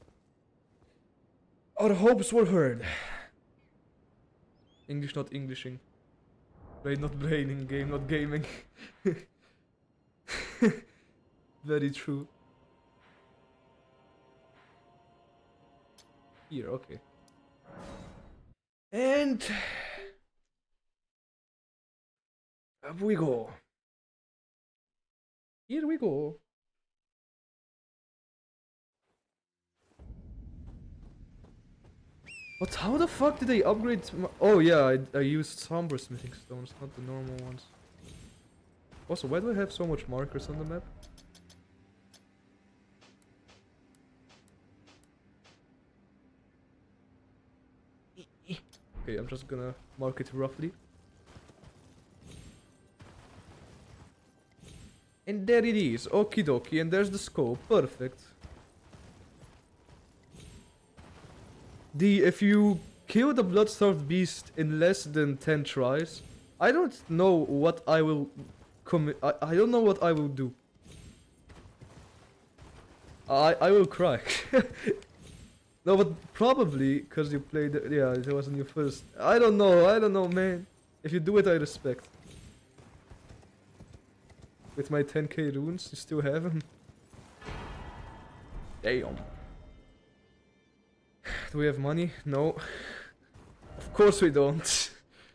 Speaker 1: our hopes were heard. English not Englishing. Brain not braining, game not gaming. Very true. Here, okay. And... up we go. Here we go. But how the fuck did they upgrade my... oh yeah, I, I used somber smithing stones, not the normal ones. Also, why do I have so much markers on the map? Okay, I'm just gonna mark it roughly. And there it is, okie dokie, and there's the scope, perfect. The, if you kill the Bloodstarved Beast in less than ten tries, I don't know what I will commit, I, I don't know what I will do. I, I will cry. No, but probably, because you played, yeah, it wasn't your first. I don't know, I don't know, man. If you do it, I respect. With my ten K runes, you still have them? Damn. Do we have money? No. Of course we don't.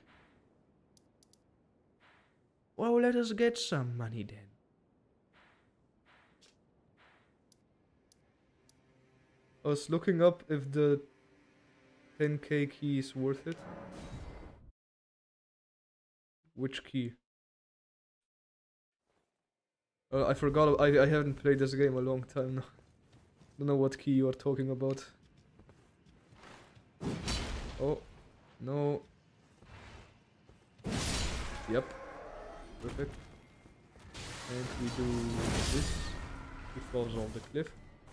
Speaker 1: Well, let us get some money then. I was looking up if the ten K key is worth it. Which key? Uh, I forgot, I, I haven't played this game a long time now. Don't know what key you are talking about. Oh, no. Yep. Perfect. And we do this. He falls off the cliff.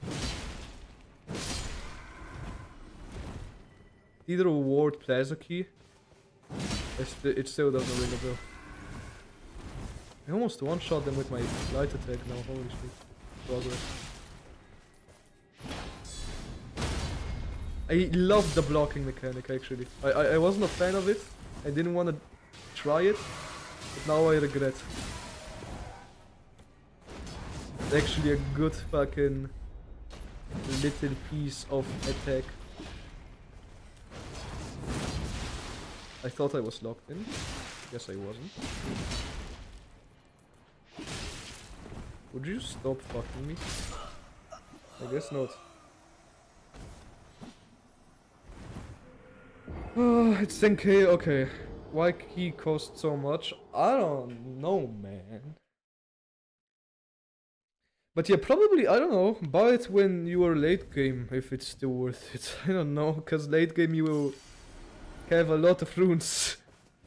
Speaker 1: Either a ward plaza key. It's the, it still doesn't ring a bell. I almost one-shot them with my light attack now, holy shit. Progress. I love the blocking mechanic actually. I, I, I wasn't a fan of it. I didn't want to try it. But now I regret. It's actually a good fucking little piece of attack. I thought I was locked in. Guess I wasn't. Would you stop fucking me? I guess not. Oh, it's ten K, okay. Why key cost so much? I don't know, man. But yeah, probably, I don't know, buy it when you are late game, if it's still worth it. I don't know, cause late game you will have a lot of runes.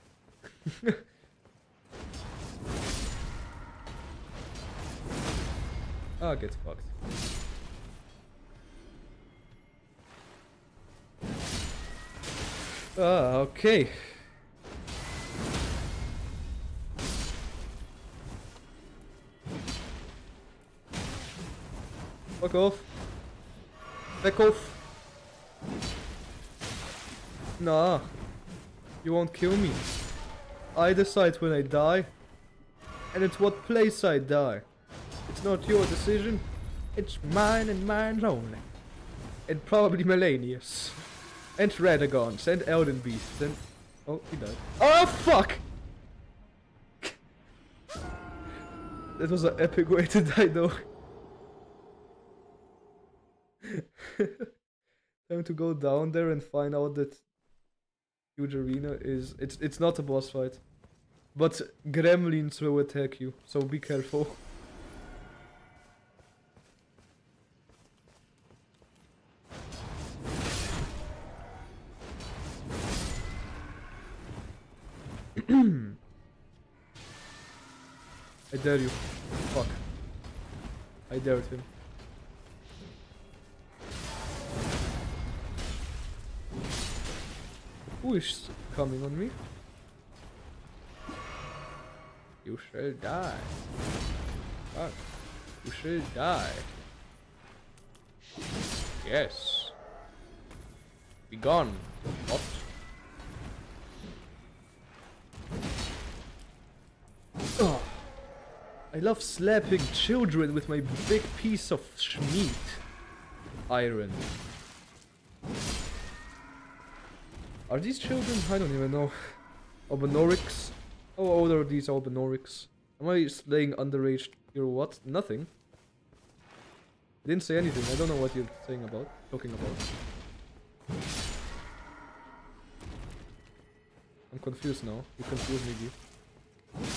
Speaker 1: Ah, get fucked. Ah, okay. Fuck off. Back off. Nah. You won't kill me. I decide when I die. And it's what place I die. It's not your decision. It's mine and mine only. And probably Melanius. And Radagons. And Elden Beasts. And... oh, he died. Oh, fuck! That was an epic way to die, though. Time to go down there and find out that huge arena is it's it's not a boss fight. But gremlins will attack you, so be careful. I dare you. Fuck. I dared him. Who is coming on me? You shall die. Fuck. You shall die. Yes. Be gone. What? Oh. I love slapping children with my big piece of schmeat. Iron. Are these children? I don't even know. Albinorics? How old are these Albinorics? Am I slaying underage or what? Nothing. I didn't say anything. I don't know what you're saying about. Talking about. I'm confused now. You confused me, dude.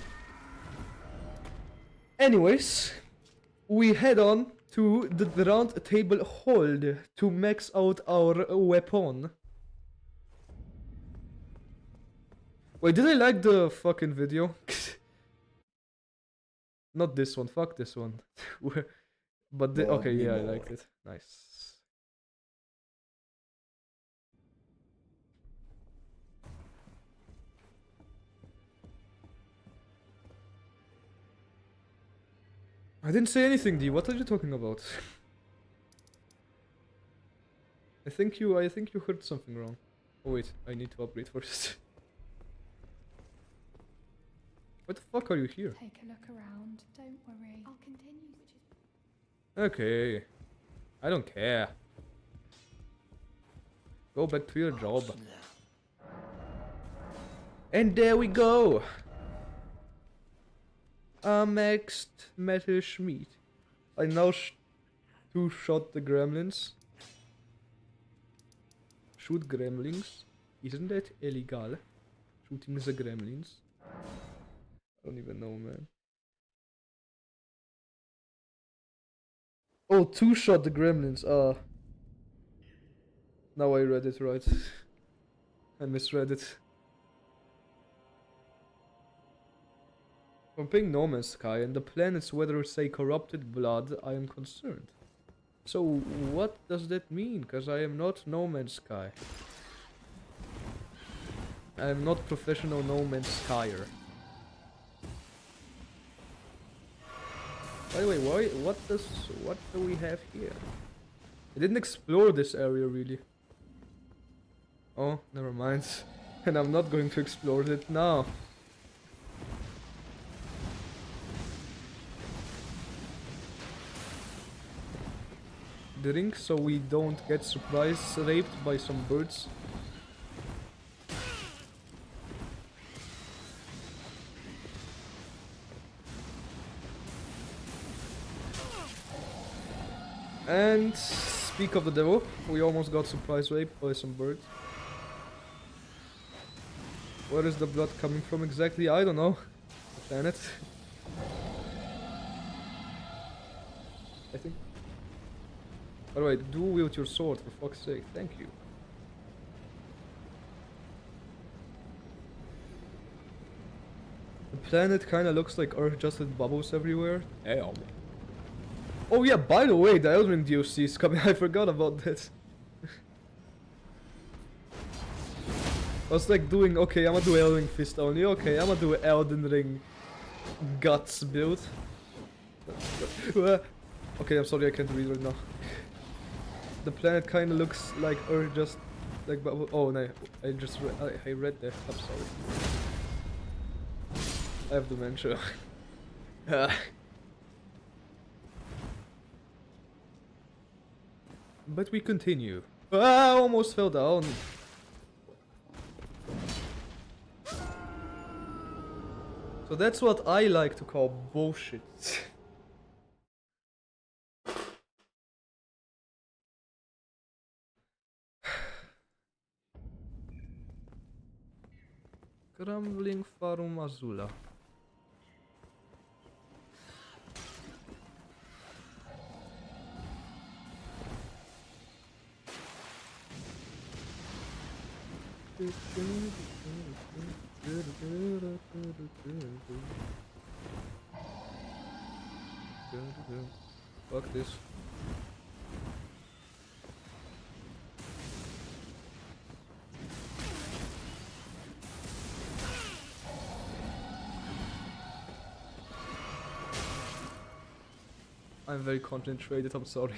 Speaker 1: Anyways, we head on to the round table hold to max out our weapon. Wait, did I like the fucking video? Not this one, fuck this one. But the, okay, yeah, I liked it. Nice. I didn't say anything, D. What are you talking about? I think you I think you heard something wrong. Oh wait, I need to upgrade first. What the fuck are you here?
Speaker 9: Take a look around. Don't worry. I'll continue.
Speaker 1: Okay. I don't care. Go back to your job. And there we go. A maxed metal schmied. I now sh two shot the gremlins. Shoot gremlins. Isn't that illegal? Shooting the gremlins. I don't even know, man. Oh, two shot the gremlins. Ah. Uh, now I read it right. I misread it. From playing No Man's Sky and the planet's weather say corrupted blood, I am concerned. So what does that mean? Because I am not No Man's Sky. I am not professional No Man's Skyer. By the way, why? What does? What do we have here? I didn't explore this area really. Oh, never mind. And I'm not going to explore it now. Drink so we don't get surprise raped by some birds. And speak of the devil, we almost got surprise raped by some birds. Where is the blood coming from exactly? I don't know. The planet. I think. Alright, do wield your sword for fuck's sake. Thank you. The planet kinda looks like Earth, just with bubbles everywhere. Damn. Oh yeah, by the way, the Elden Ring D L C is coming. I forgot about that. I was like doing, okay, I'm gonna do Elden Ring Fist only. Okay, I'm gonna do Elden Ring Guts build. Okay, I'm sorry, I can't read right now. The planet kind of looks like Earth, just like bubble. Oh no, I just re I, I read that. I'm sorry. I have dementia. But we continue. Ah, I almost fell down. So that's what I like to call bullshit. Crumbling Farum Azula. Fuck this. I'm very concentrated, I'm sorry.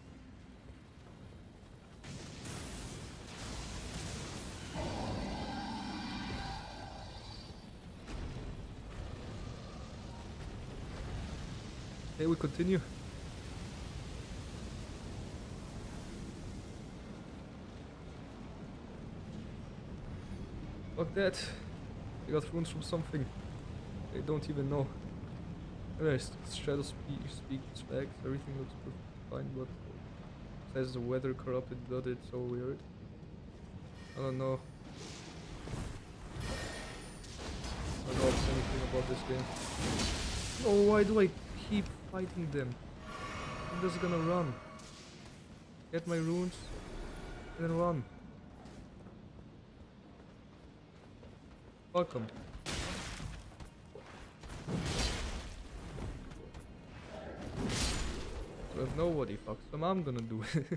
Speaker 1: Okay, we continue. Fuck that. I got runes from something. I don't even know. Anyways, shadow speak, speak specs, everything looks perfectly fine, but it says the weather corrupted blood, it's so weird. I don't know. I don't know anything about this game. Oh, why do I keep fighting them? I'm just gonna run. Get my runes, and then run. Fuck 'em. So if nobody fucks them, I'm gonna do it.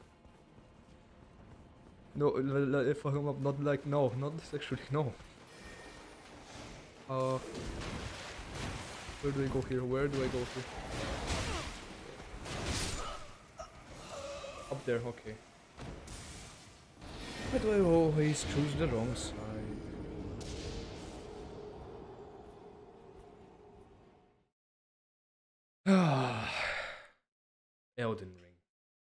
Speaker 1: No, l- l- if I'm up, not like, no, not sexually, no. Uh, where do I go here? Where do I go here? Up there, okay. Why do I always choose the wrong side? Ah, Elden Ring.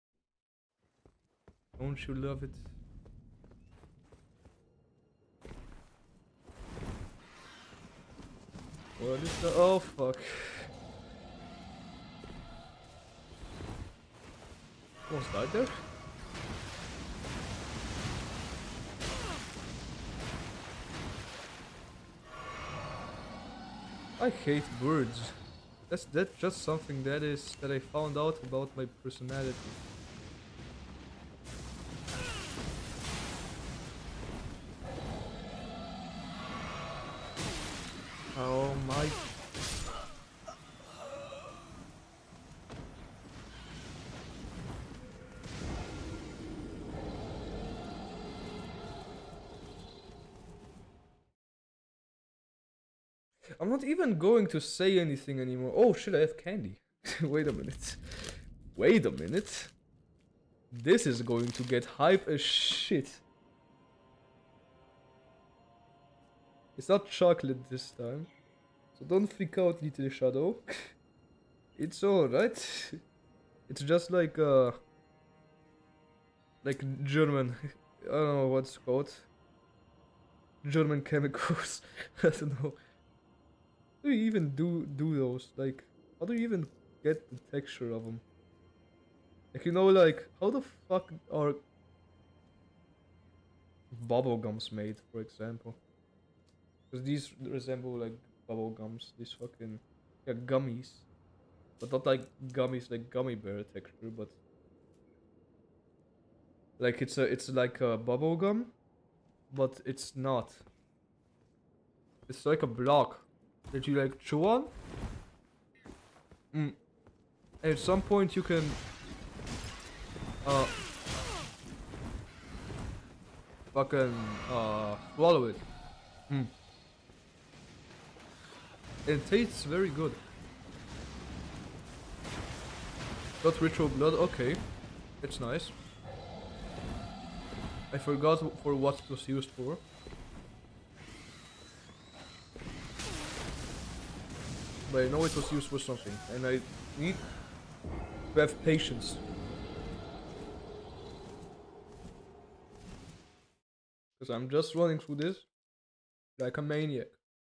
Speaker 1: Don't you love it? What is the? Oh fuck! Almost died there. I hate birds. That's that's just something that is that I found out about my personality. Oh my. I'm not even going to say anything anymore. Oh shit, I have candy. Wait a minute. Wait a minute. This is going to get hype as shit. It's not chocolate this time. So don't freak out, little shadow. It's alright. It's just like uh like German. I don't know what's it called. German chemicals. I don't know. How do you even do do those? Like, how do you even get the texture of them? Like, you know, like, how the fuck are bubble gums made, for example? Because these resemble like bubble gums. These fucking yeah gummies, but not like gummies like gummy bear texture, but like it's a it's like a bubble gum, but it's not. It's like a block that you like chew on. Mm. And at some point you can uh fucking uh swallow it. Mm. It tastes very good. Got ritual blood, okay. It's nice. I forgot for what it was used for. But I know it was used for something, and I need to have patience. Because I'm just running through this like a maniac.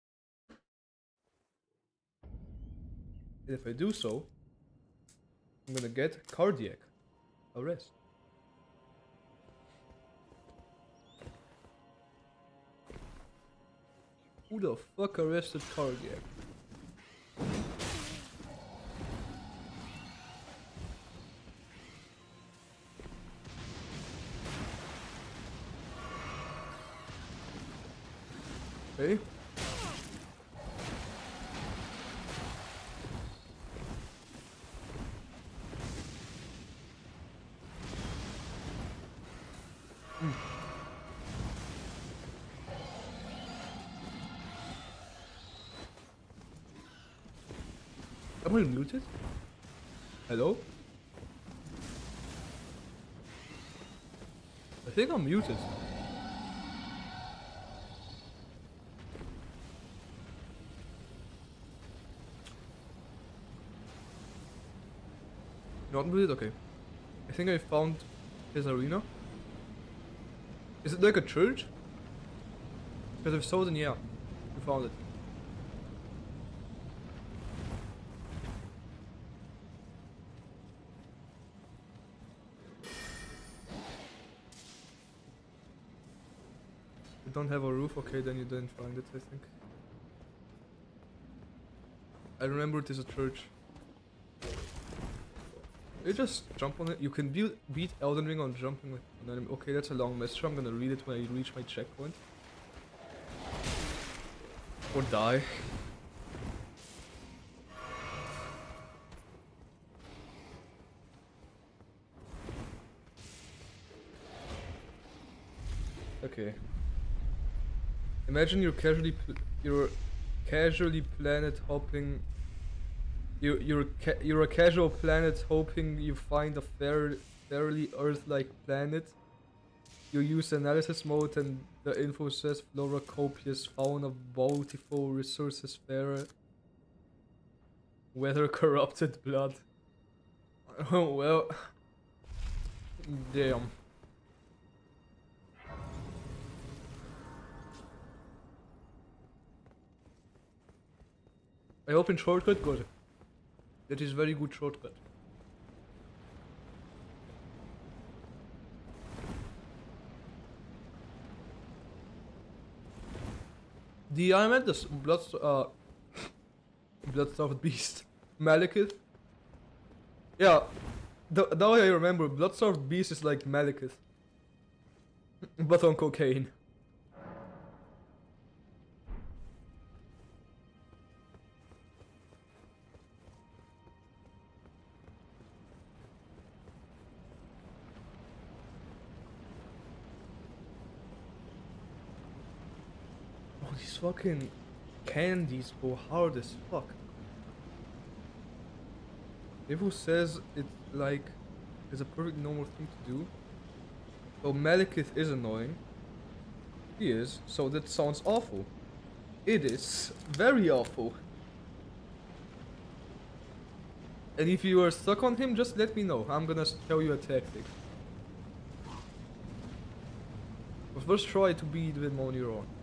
Speaker 1: And if I do so, I'm gonna get cardiac arrest. Who the fuck arrested Cardiac? Okay. Am I muted? Hello? I think I'm muted. Not muted? Okay. I think I found his arena. Is it like a church? Because if so, then yeah, we found it. You don't have a roof? Okay, then you didn't find it, I think. I remember it is a church. You just jump on it. You can beat, beat Elden Ring on jumping with an enemy. Okay, that's a long message. I'm gonna read it when I reach my checkpoint. Or die. Okay. Imagine you're casually pl you're casually planet hopping. You you're ca you're a casual planet hoping you find a fair fairly Earth-like planet. You use analysis mode and the info says flora copious, fauna bountiful, resources fair, weather corrupted blood. Oh well. Damn. I open shortcut, good. That is very good shortcut. The I meant this blood uh Blood-starved beast. Malekith. Yeah. The, now I remember, Blood-starved beast is like Malekith. But on cocaine. These fucking candies go hard as fuck. Ivo says it like is a perfect normal thing to do. So Malekith is annoying. He is, so that sounds awful. It is very awful. And if you are stuck on him, just let me know. I'm gonna tell you a tactic. But first try to beat him on your own.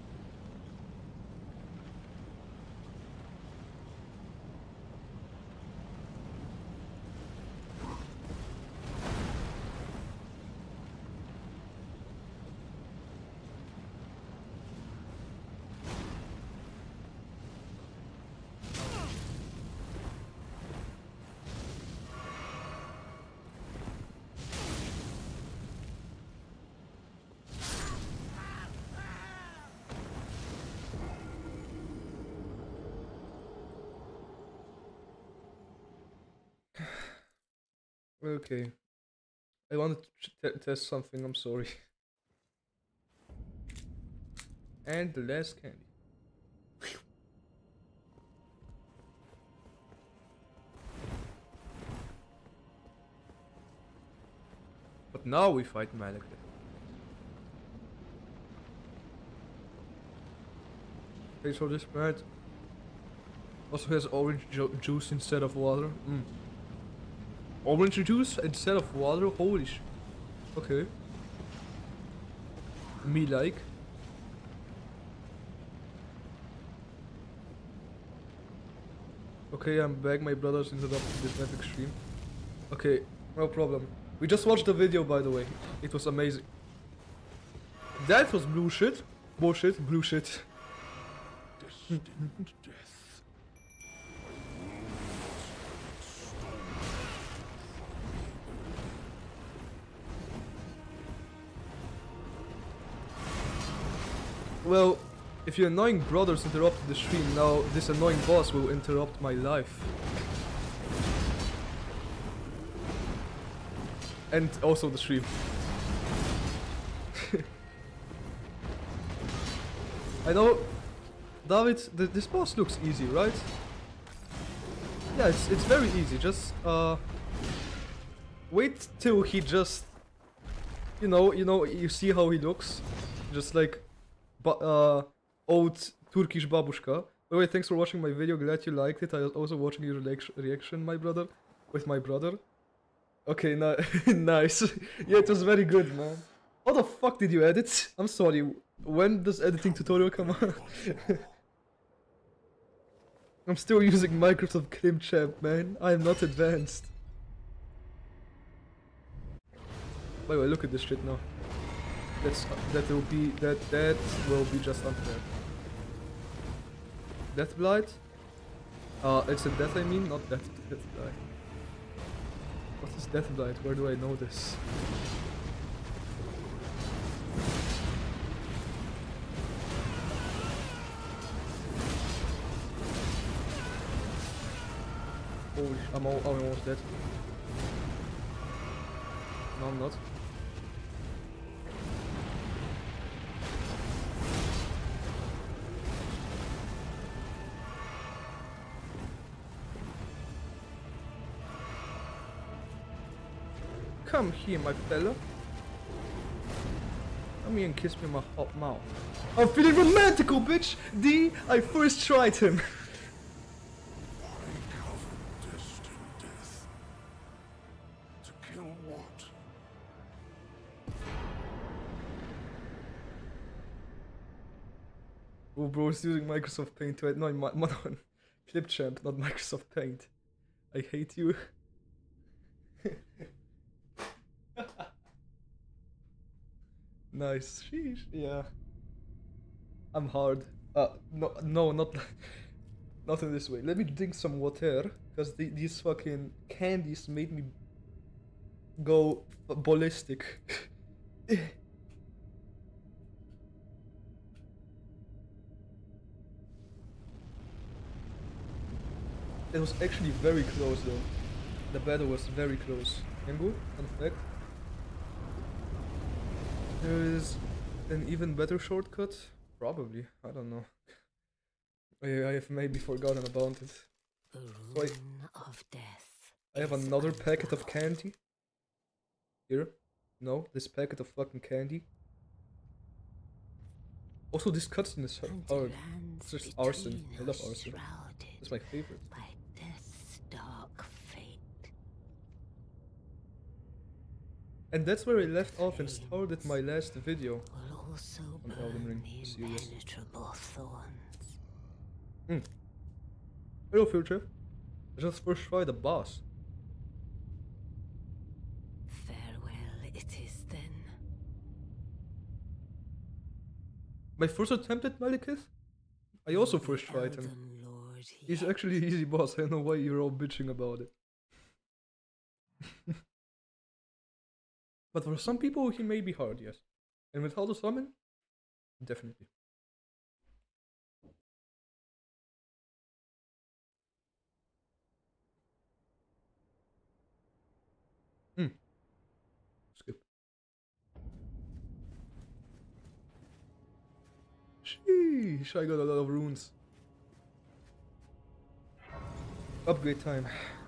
Speaker 1: Okay. I wanted to t test something, I'm sorry. And the last candy. But now we fight Malekith. Okay, so this plant also has orange ju juice instead of water. Mm. Orange juice instead of water? Holy sh... Okay. Me like. Okay, I'm back. My brothers interrupted this epic stream. Okay, no problem. We just watched the video, by the way. It was amazing. That was blue shit. Bullshit. Blue shit.
Speaker 5: Destined death.
Speaker 1: Well, if your annoying brothers interrupted the stream, now this annoying boss will interrupt my life. And also the stream. I know, David, th this boss looks easy, right? Yeah, it's, it's very easy, just uh, wait till he just, you know, you know, you see how he looks, just like ba uh, old Turkish babushka. By the way, thanks for watching my video, glad you liked it. I was also watching your reaction, my brother, with my brother. Okay, ni nice. Yeah, it was very good, man. How the fuck did you edit? I'm sorry, when does editing tutorial come on? I'm still using Microsoft Crimchamp, man. I am not advanced. By the way, look at this shit now. That's that will be that that will be just unfair. Death Blight? Uh, it's a death I mean, not death death blight. What is Death Blight? Where do I know this? Holy, I'm, all, I'm almost dead. No, I'm not. Come here, my fella. Come here and kiss me in my hot mouth. I'm feeling romantical, bitch! D, I first tried him. Oh, bro, it's using Microsoft Paint. Wait, no, my, my, Clipchamp, not Microsoft Paint. I hate you. Nice. Sheesh. Yeah. I'm hard. Uh, no, no, not, not in this way. Let me drink some water, because the, these fucking candies made me go ballistic. It was actually very close though. The battle was very close. Kengu, fun fact. There is an even better shortcut? Probably, I don't know. I, I have maybe forgotten about it.
Speaker 2: The
Speaker 1: Wait.
Speaker 2: rune of death.
Speaker 1: I have another packet of candy. Here. No, this packet of fucking candy. Also, this cutscene is hard. It's just arson. I love arson. It's my favorite.
Speaker 2: By death's dark fate.
Speaker 1: And that's where I left off and started my last video
Speaker 2: Will also
Speaker 1: on Elden Ring
Speaker 2: burn the
Speaker 1: series.
Speaker 2: impenetrable thorns.
Speaker 1: Hmm. Hello, Future. I just first tried the boss.
Speaker 2: Farewell it is then.
Speaker 1: My first attempt at Malekith? I also first tried him. He's actually an easy boss, I don't know why you're all bitching about it. But for some people he may be hard, yes. And with how to summon? Definitely. Hmm. Skip. Sheesh, I got a lot of runes. Upgrade time.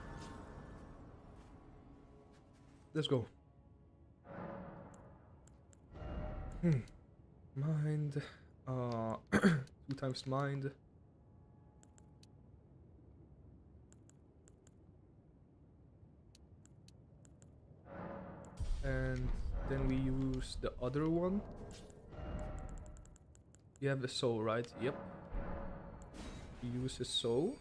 Speaker 1: Let's go. Hmm. Mind. Uh, two times mind. And then we use the other one. You have the soul, right? Yep. You use the soul.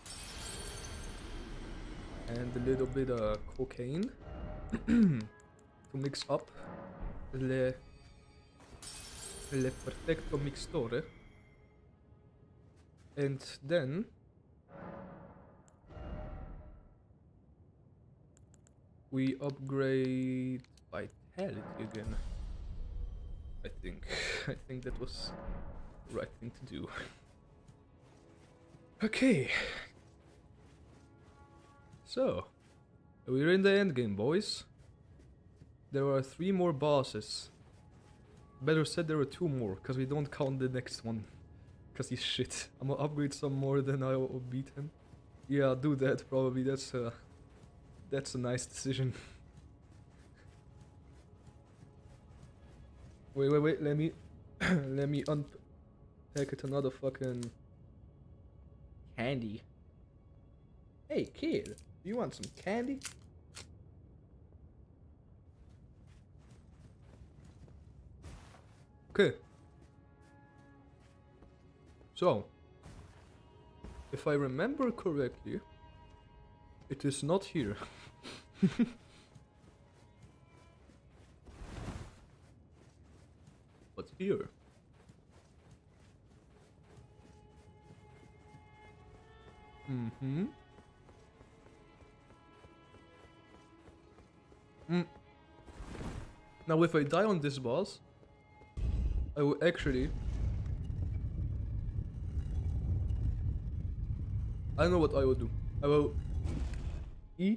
Speaker 1: And a little bit of cocaine to mix up le, le perfecto mixture. And then we upgrade vitality again. I think. I think that was the right thing to do. Okay. So, we're in the end game, boys. There are three more bosses. Better said, there are two more, because we don't count the next one. Because he's shit. I'm gonna upgrade some more, then I'll beat him. Yeah, I'll do that probably. That's uh, that's a nice decision. Wait, wait, wait. Let me let me unpack it another fucking candy. Hey, kid, do you want some candy? Okay. So, if I remember correctly, it is not here. But here. Mm-hmm. Mm. Now if I die on this boss, I will actually... I know what I will do. I will eat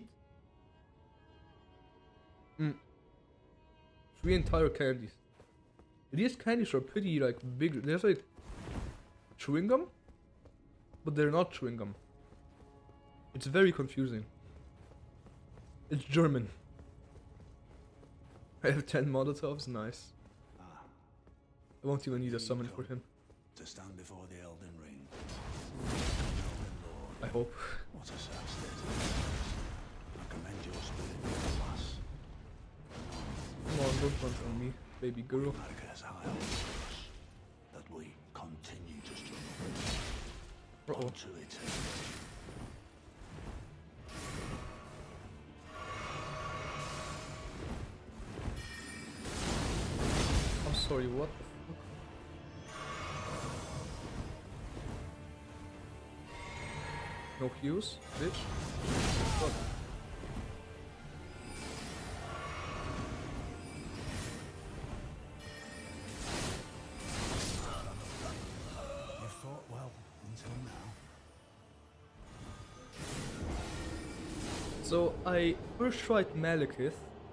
Speaker 1: mm, three entire candies. These candies are pretty like big. There's like chewing gum, but they're not chewing gum. It's very confusing. It's German. I have ten Molotovs, nice.
Speaker 10: Ah,
Speaker 1: I won't even need a summon for him.
Speaker 10: to stand before the Elden Ring.
Speaker 1: I hope.
Speaker 10: What a sad state of affairs. I commend your spirit, lass.
Speaker 1: Come on, don't run from me, baby girl.
Speaker 10: Marcus high on us, that we continue to struggle.
Speaker 1: Uh-oh.
Speaker 10: Unto eternity.
Speaker 1: I'm sorry, what the fuck? No heals, bitch. Fuck.
Speaker 10: You fought well until now.
Speaker 1: So I first tried Malekith,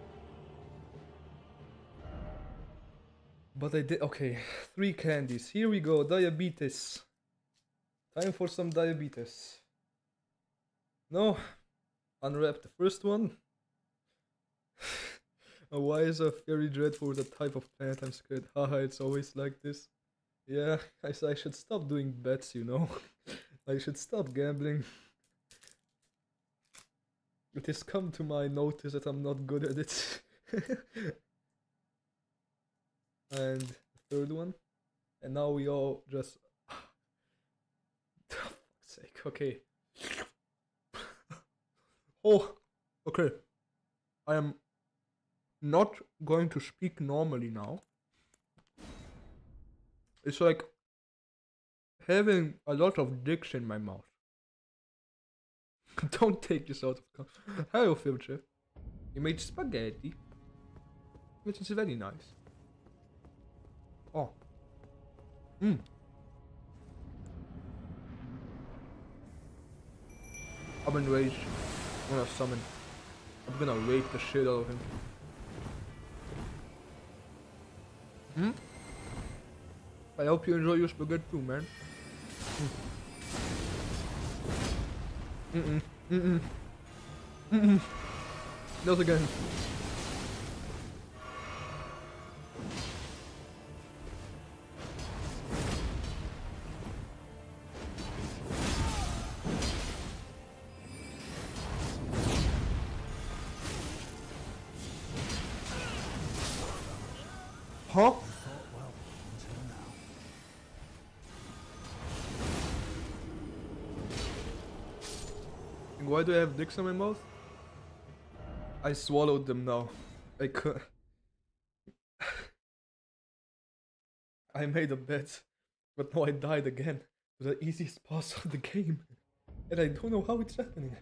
Speaker 1: but I did okay. Three candies. Here we go. Diabetes. Time for some diabetes. No, unwrap the first one. Why is a fairy dreadful the type of plant I'm scared? Haha, it's always like this. Yeah, I, s- I should stop doing bets, you know. I should stop gambling. It has come to my notice that I'm not good at it. And the third one. And now we all just... For fuck's sake, okay. Oh, okay. I am not going to speak normally now. It's like having a lot of dicks in my mouth. Don't take this out of context. Hello, Film Chef. You made spaghetti, which is very nice. Oh. Hmm. I'm enraged. I'm gonna summon. I'm gonna rape the shit out of him. Hmm? I hope you enjoy your spaghetti too, man. Mm-mm. Mm-mm. Mm-mm. Not again. Huh?
Speaker 10: You fought well until now.
Speaker 1: And why do I have dicks in my mouth? I swallowed them now. I could. I made a bet, but now I died again. to the easiest boss of the game. And I don't know how it's happening.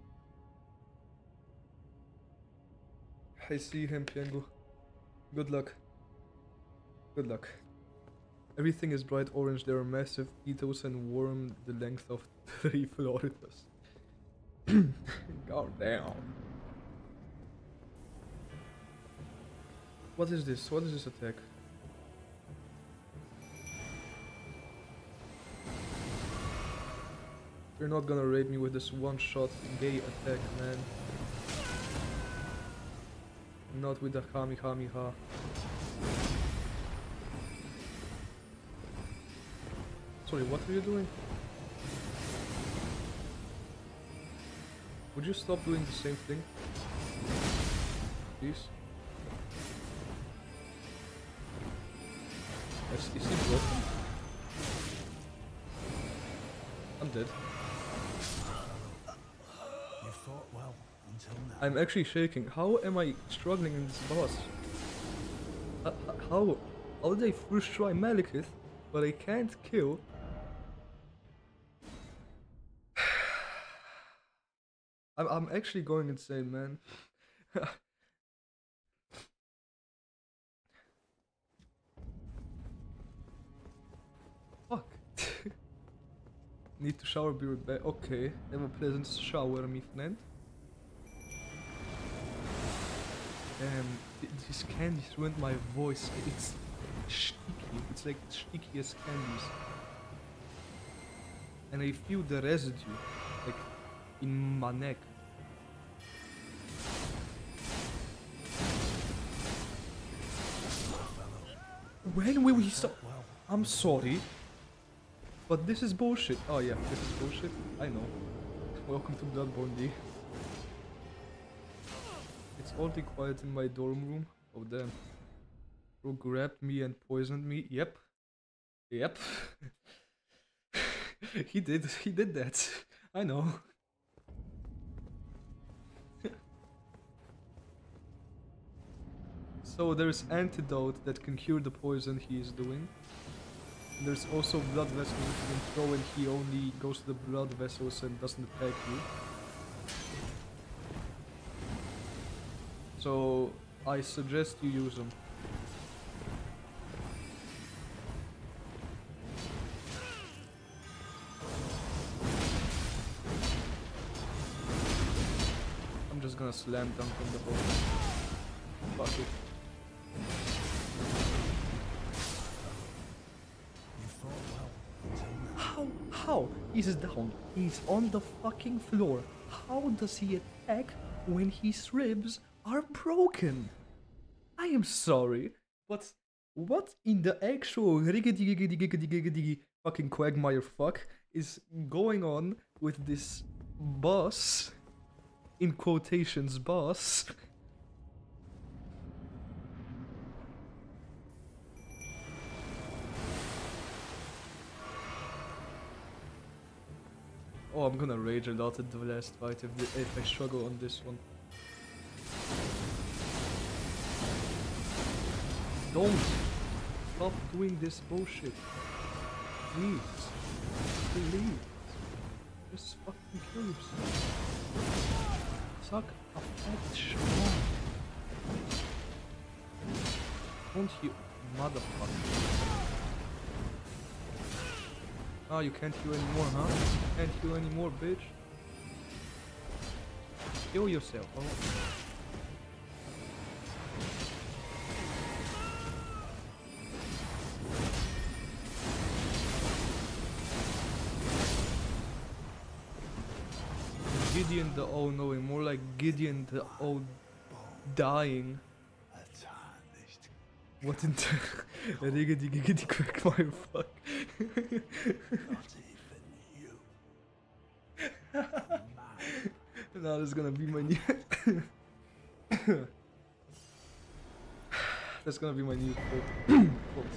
Speaker 1: I see him, Piango. Good luck. Good luck. Everything is bright orange. There are massive beetles and worm the length of three floors. God damn. What is this? What is this attack? You're not gonna raid me with this one-shot gay attack, man. Not with the Kamehameha. Sorry, what are you doing? Would you stop doing the same thing? Please? Is, is he broken? I'm dead.
Speaker 10: You fought well until now.
Speaker 1: I'm actually shaking. How am I struggling in this boss? Uh, how? How did I first try Malekith, but I can't kill? I'm, I'm actually going insane, man. Fuck. Need to shower, be right back. Okay, have a pleasant shower, my friend. Damn, th these candies ruined my voice. It's sticky. It's like the stickiest candies. And I feel the residue, like, in my neck. When will we stop? I'm sorry, but this is bullshit. Oh yeah, this is bullshit. I know. Welcome to Bloodborne D. It's oddly quiet in my dorm room. Oh damn. Bro grabbed me and poisoned me. Yep. Yep. he did. He did that. I know. So there's antidote that can cure the poison he is doing. There's also blood vessels that you can throw and he only goes to the blood vessels and doesn't attack you. So I suggest you use them. I'm just gonna slam dunk on the hole. Fuck it. How? How? He's down. He's on the fucking floor. How does he attack when his ribs are broken? I am sorry, but what in the actual riggedy giggedy giggedy giggedy fucking quagmire fuck is going on with this boss? In quotations, boss. Oh, I'm gonna rage a lot at the last fight if, the, if I struggle on this one. Don't stop doing this bullshit. Please. Please. Just fucking kill yourself. Suck a fat shit. Don't you motherfucker. Oh, you can't heal anymore, huh? You can't heal anymore, bitch. Kill yourself, oh. Gideon the all-knowing, more like Gideon the all-dying. What in the riggedy giggedy quagmire fuck?
Speaker 10: Not even you.
Speaker 1: Now this is gonna be my new. That's gonna be my new quote. quote.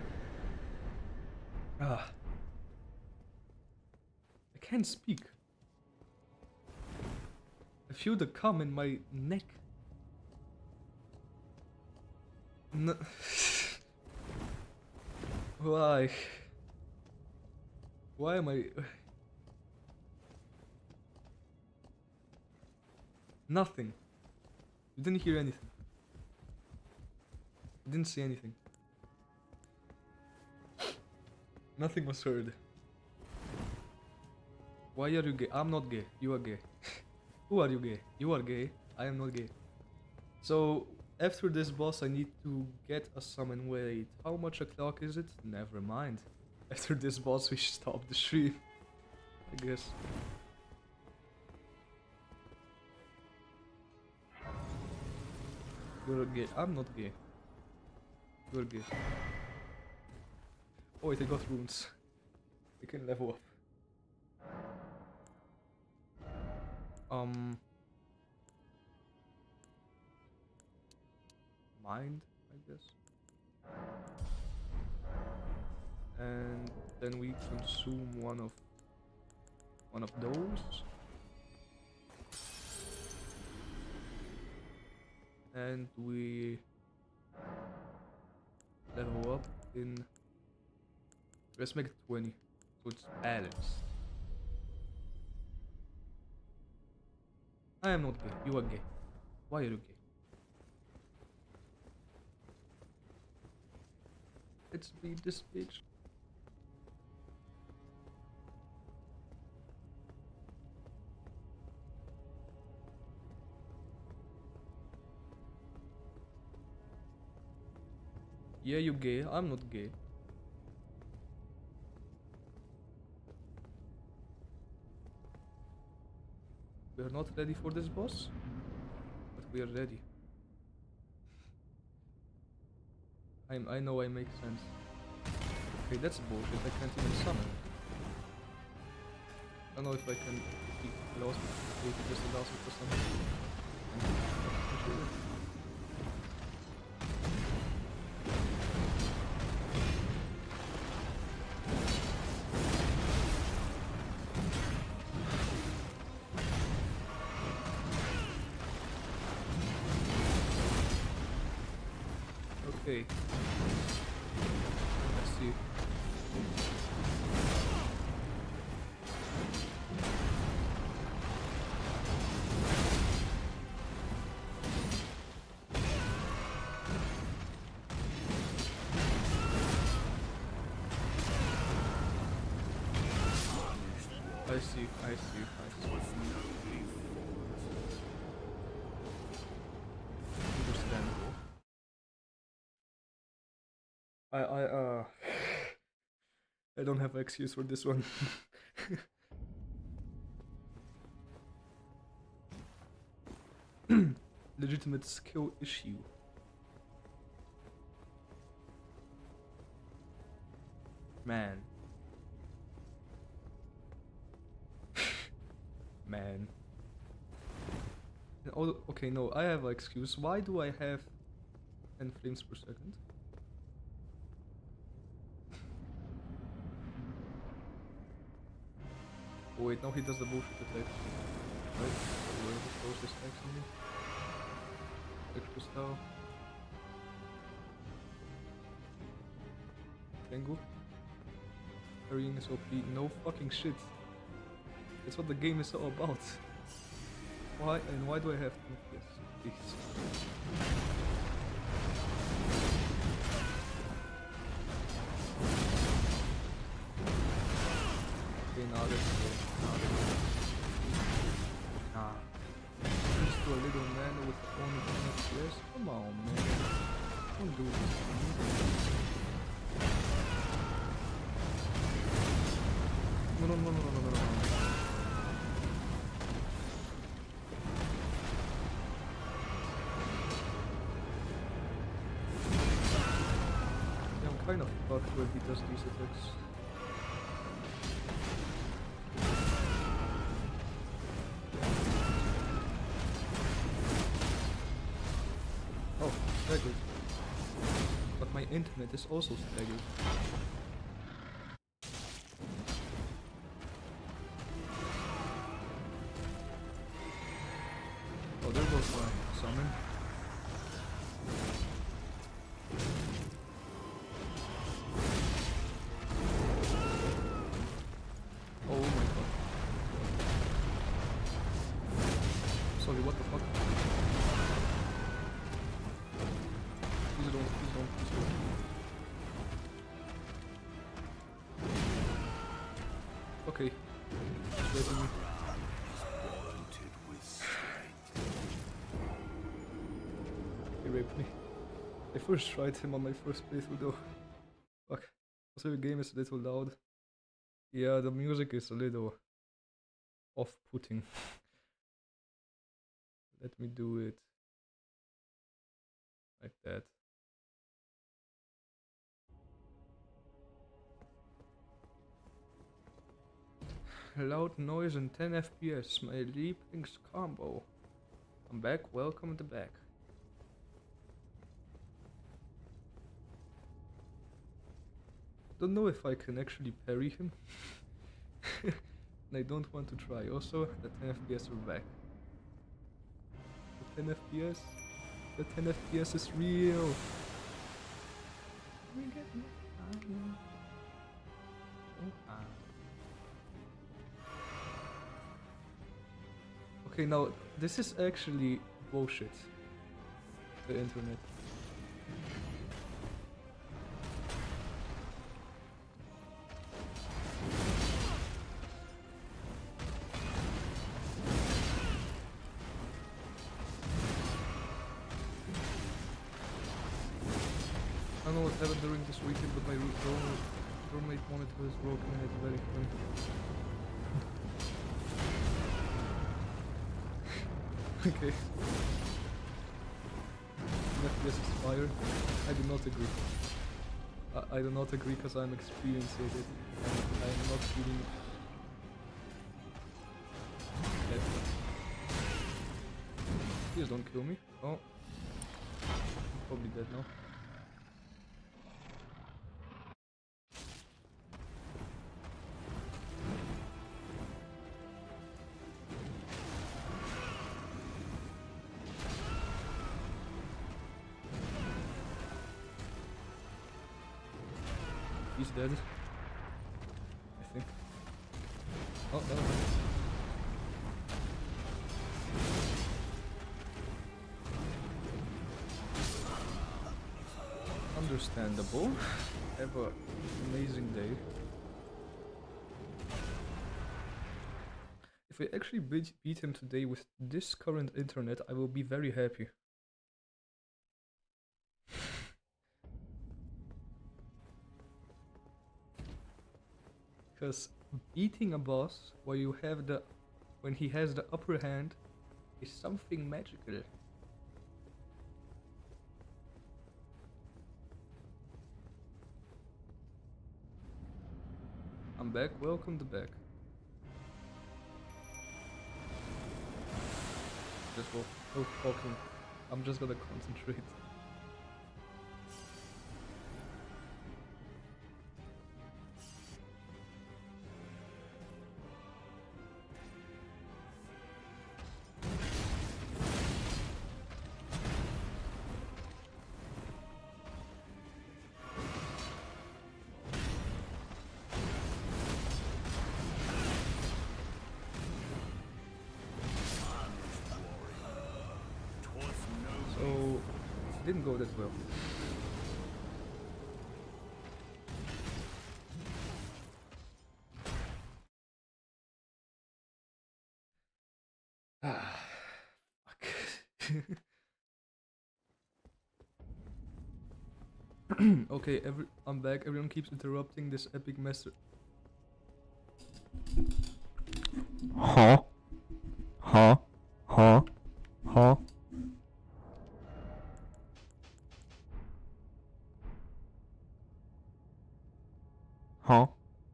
Speaker 1: Ah. I can't speak. I feel the cum in my neck. No. Why? Why am I... Nothing. You didn't hear anything. You didn't see anything. Nothing was heard. Why are you gay? I'm not gay. You are gay. Who are you gay? You are gay. I am not gay. So, after this boss I need to get a summon. Wait, how much o'clock is it? Never mind. After this boss we should stop the stream, I guess. You're gay. I'm not gay. You're gay. Oh wait, I got runes. I can level up. Um... Mind, I guess. And then we consume one of one of those. And we level up in, let's make it twenty, so it's balanced. I am not gay, you are gay. Why are you gay? Let's beat this bitch. Yeah, you gay. I'm not gay. We are not ready for this boss, but we are ready. I'm, I know I make sense. Okay, that's bullshit. I can't even summon. I don't know if I can. If he allows me, if he just allows me to summon. Okay. Let's see. I see, I see, I see. Understandable. I, I, uh... I don't have an excuse for this one. Legitimate skill issue. Man. Man. Oh, okay, no, I have an excuse. Why do I have ten frames per second? Oh wait, now he does the bullshit attack. Right? Where he throws his attacks on me. Extra style. Tengu. Hurrying is O P. No fucking shit. That's what the game is all about. Why and why do I have to? Yes, please. Okay, now let's go. Now let's go. Nah. Just to a little man with only one F P S? Come on, man. Don't do this to me. No, no, no, no, no, no, no. Yeah, I'm kind of fucked when he does these attacks. Oh, staggered. But my internet is also staggered. Oh, there goes my summon. sorry, what the fuck? Please don't, please don't, please don't. Okay. Just wait for me. He raped me. I first tried him on my first playthrough though. Fuck. Also the game is a little loud. Yeah, the music is a little off-putting. Let me do it like that. Loud noise and ten F P S, my Lieblings combo. I'm back, welcome to back. Don't know if I can actually parry him. And I don't want to try. Also, the ten F P S are back. The ten F P S? The ten F P S is real! We get more Okay, now, this is actually bullshit. The internet. I don't know what happened during this weekend, but my roommate, roommate monitor is broken and it's very funny. Okay. F P S is fire. I do not agree. I, I do not agree because I'm experiencing it. And I'm not feeling it. Please don't kill me. Oh. I'm probably dead now. He's dead. I think. Oh, no, no. Understandable. Have an amazing day. If I actually beat, beat him today with this current internet, I will be very happy. Because beating a boss while you have the when he has the upper hand is something magical. I'm back, welcome to back. Just go no talking. I'm just gonna concentrate. So, it didn't go that well. Ah, fuck. Okay, every I'm back. Everyone keeps interrupting this epic master.
Speaker 11: Huh? Huh? Huh? Huh? Huh?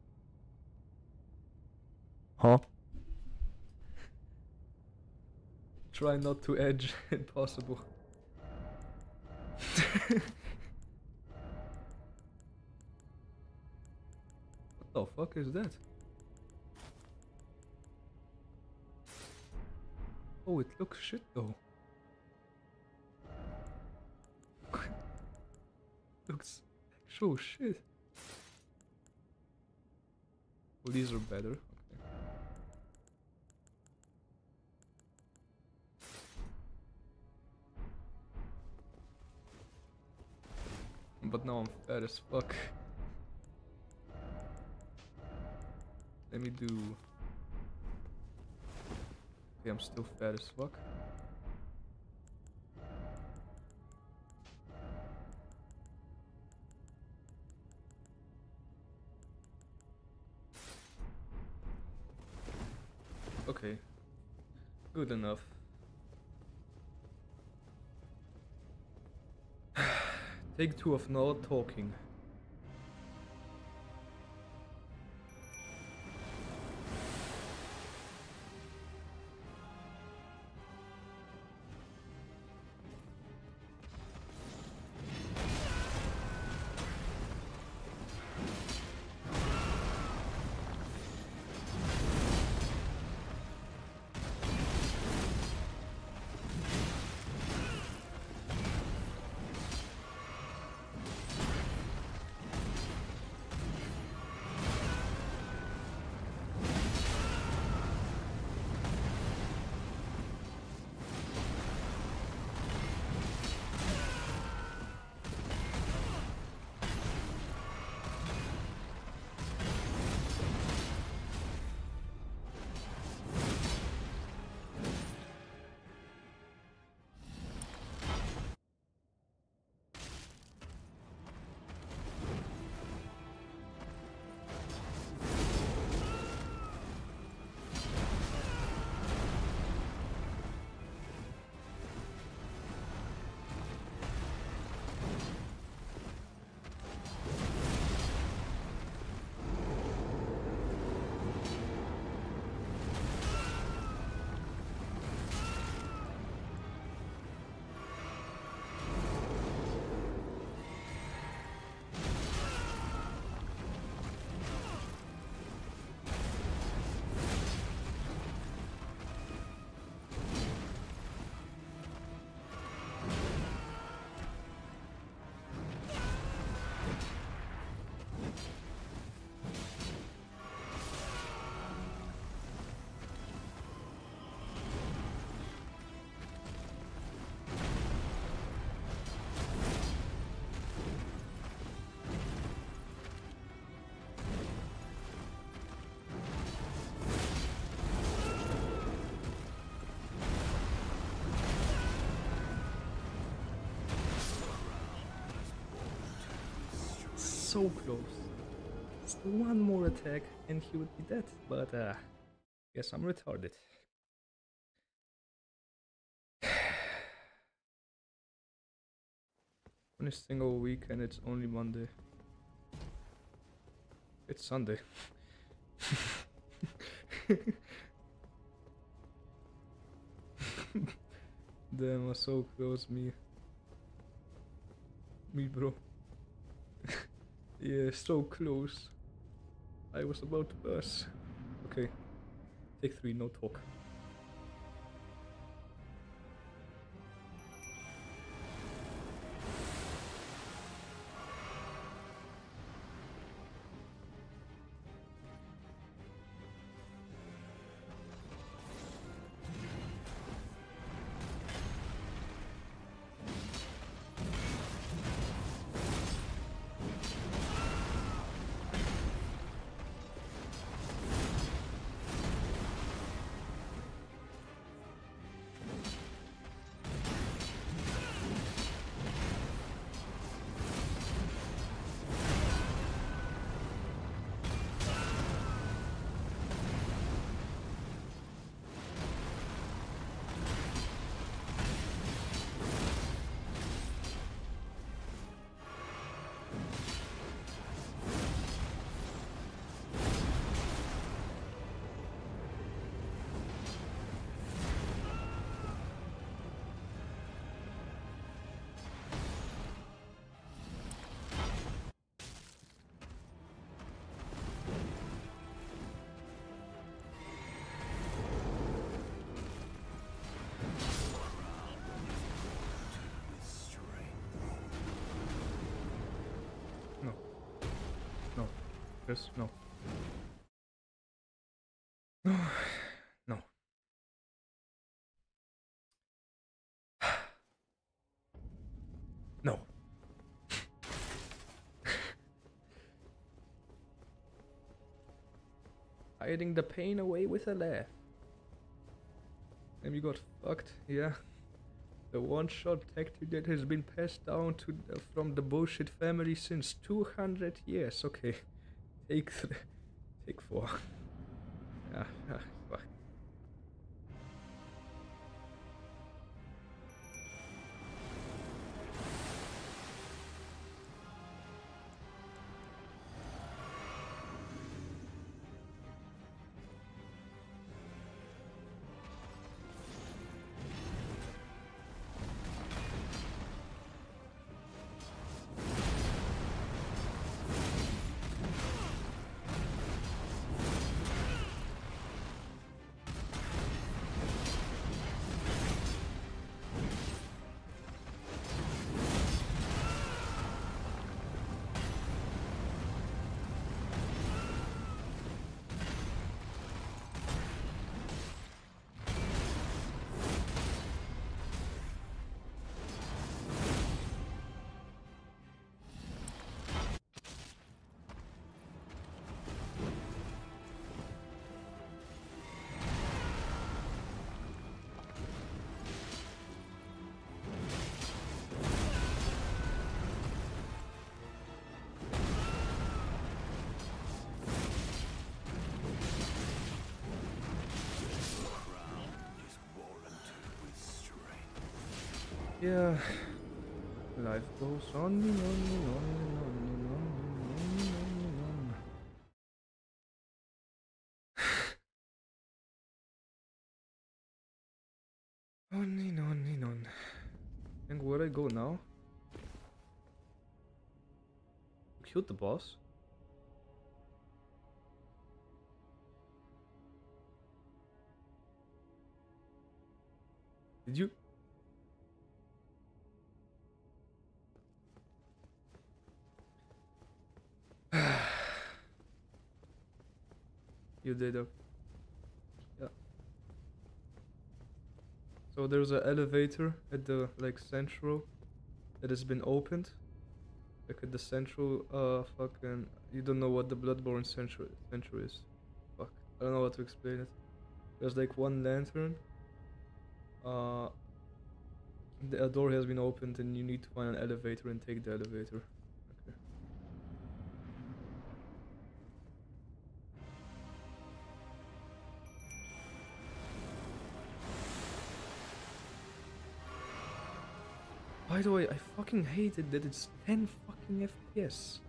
Speaker 11: Huh?
Speaker 1: Try not to edge impossible. What the fuck is that? Oh, it looks shit though. Looks actual shit. Well, these are better. Okay. But now I'm fat as fuck. Let me do... Okay, I'm still fat as fuck. Okay. Good enough. Take two of not talking. So close. Just one more attack and he would be dead, but uh, guess I'm retarded. One single week and it's only Monday. It's Sunday. Damn, I was so close, me. Me, bro. Yeah, so close. I was about to pass. Okay. Take three, no talk. Chris, no. No. No. No. Hiding the pain away with a laugh. And you got fucked, yeah. The one-shot tactic that has been passed down to the, from the bullshit family since two hundred years. Okay, take th take four. Yeah, yeah, fuck. Yeah, life goes on and on and on and on and on and on and on. On and on and on. And where I go now? You killed the boss? Did you? You did, okay. Yeah. So there's an elevator at the like central that has been opened. Like at the central, uh, fucking, you don't know what the Bloodborne central central is. Fuck, I don't know how to explain it. There's like one lantern. Uh, the a door has been opened, and you need to find an elevator and take the elevator. Okay. By the way, I fucking hate it that it's ten fucking F P S.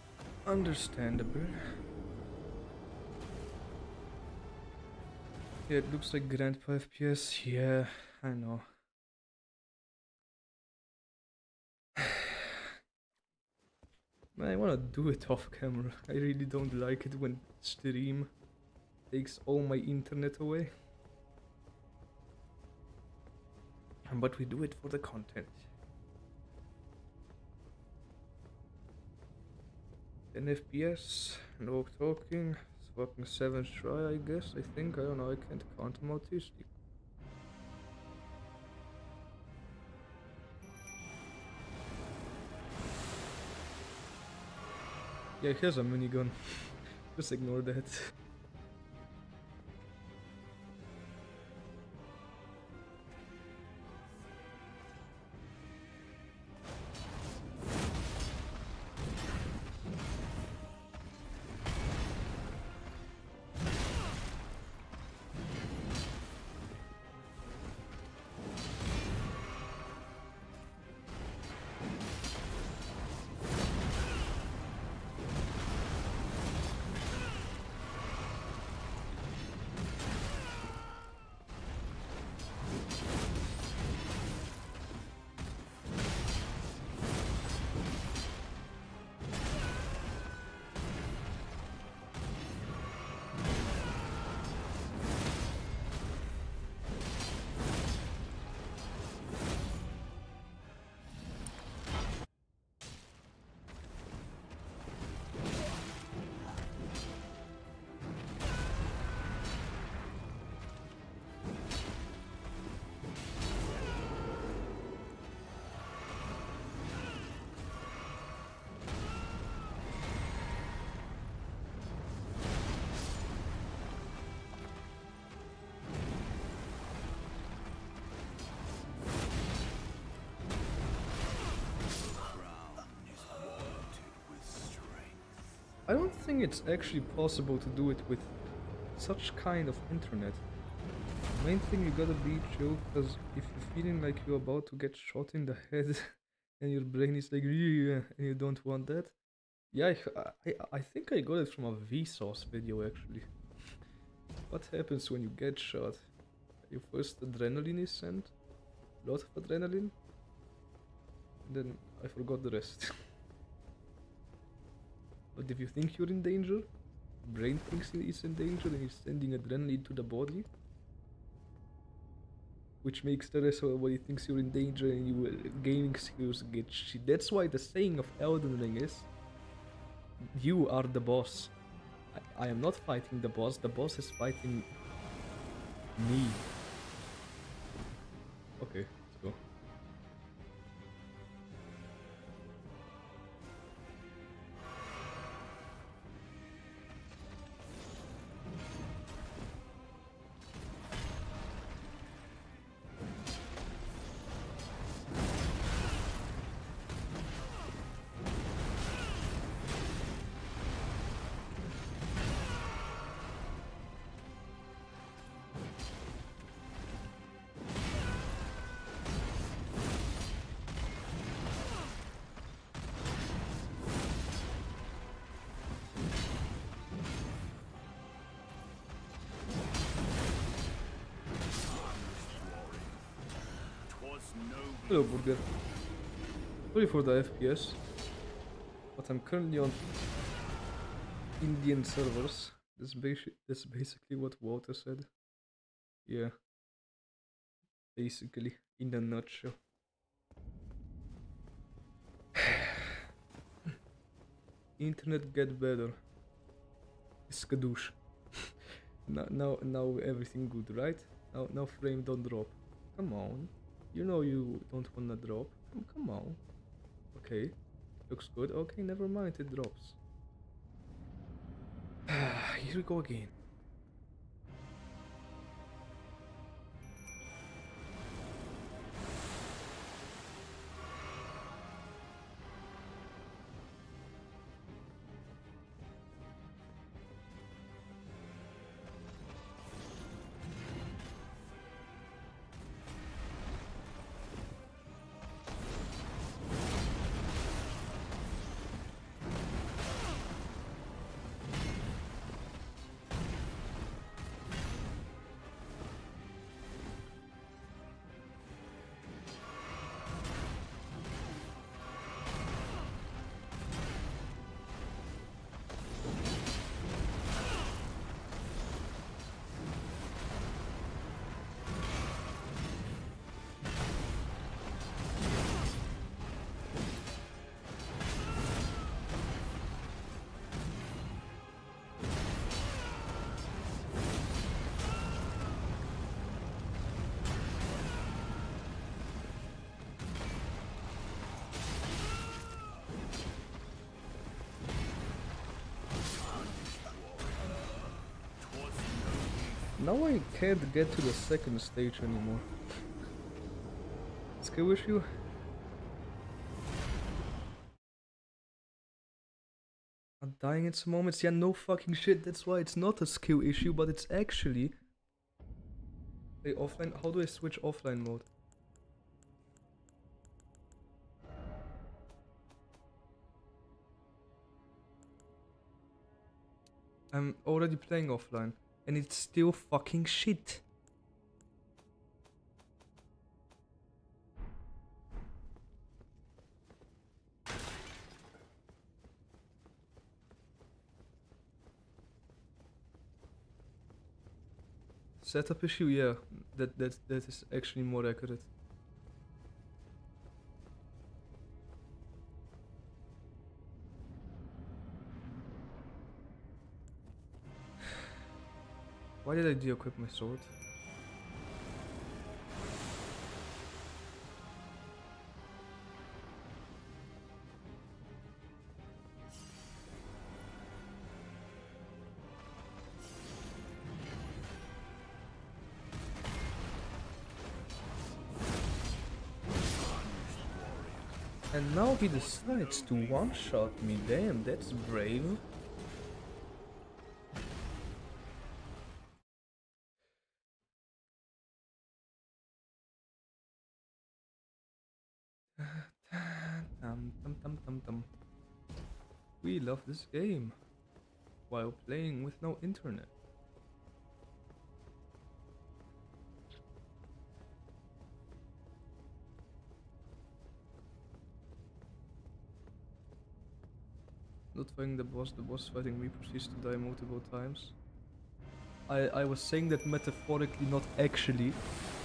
Speaker 1: Understandable. Yeah, it looks like Grandpa F P S. Yeah, I know. Man, I wanna do it off camera. I really don't like it when stream takes all my internet away. But we do it for the content. ten F P S, no talking. It's fucking seventh try, I guess. I think. I don't know. I can't count. I'm autistic. Yeah, here's a minigun. Just ignore that. I don't think it's actually possible to do it with such kind of internet. Main thing, you gotta be chill, because if you're feeling like you're about to get shot in the head and your brain is like, yeah, and you don't want that. Yeah, I, I, I think I got it from a Vsauce video actually. What happens when you get shot? Your first adrenaline is sent, lot of adrenaline, then I forgot the rest. But if you think you're in danger, brain thinks it's in danger and you're sending adrenaline to the body, which makes the rest of the body thinks you're in danger and your gaming skills get shit. That's why the saying of Elden Ring is, you are the boss. I, I am not fighting the boss, the boss is fighting me. Okay, let's go. Hello, Burger. Sorry for the F P S, but I'm currently on Indian servers. That's, basi that's basically what Walter said. Yeah. Basically, in a nutshell. Internet get better. Skadoosh. now, now, now everything good, right? Now, now frame don't drop. Come on. You know you don't wanna drop. Come, come on. Okay. Looks good. Okay, never mind. It drops. Here we go again. Now I can't get to the second stage anymore. Skill issue? I'm dying in some moments. Yeah, no fucking shit. That's why it's not a skill issue, but it's actually... Play offline. How do I switch offline mode? I'm already playing offline, and it's still fucking shit. Setup issue, yeah, that that that is actually more accurate. Why did I de-equip my sword? And now he decides to one-shot me. Damn, that's brave. Tum, tum, tum, tum, tum. We love this game while playing with no internet. Not fighting the boss, the boss fighting me proceeds to die multiple times. I, I was saying that metaphorically, not actually.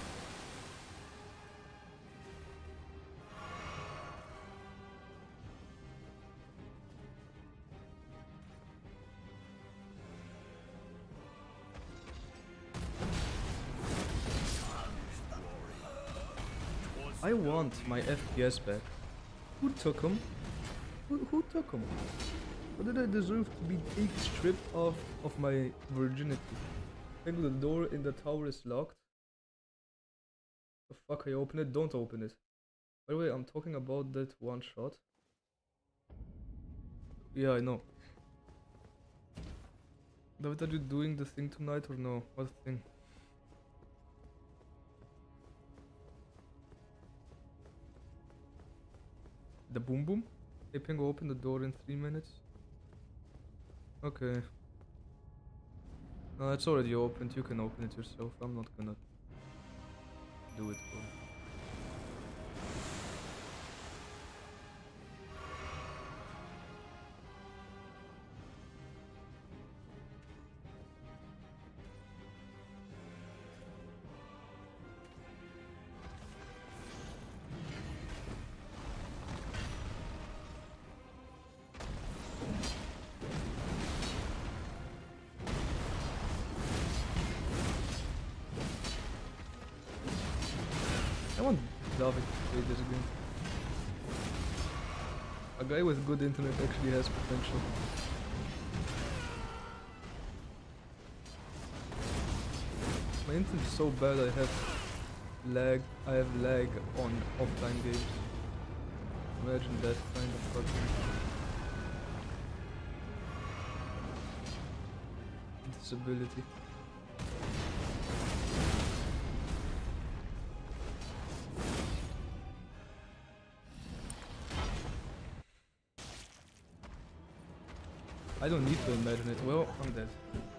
Speaker 1: I want my F P S back. Who took him? Who, who took him? What did I deserve to be take stripped of of my virginity? I think the door in the tower is locked. The fuck, I open it? Don't open it. By the way, I'm talking about that one shot. Yeah, I know. David, are you doing the thing tonight or no? What thing? The boom boom? Hey Pingo, open the door in three minutes. Okay. No, it's already opened. You can open it yourself. I'm not gonna do it for you. I want David to play this game. A guy with good internet actually has potential. My internet is so bad I have lag, I have lag on offline games. Imagine that kind of fucking disability. I don't need to imagine it. Well, I'm dead.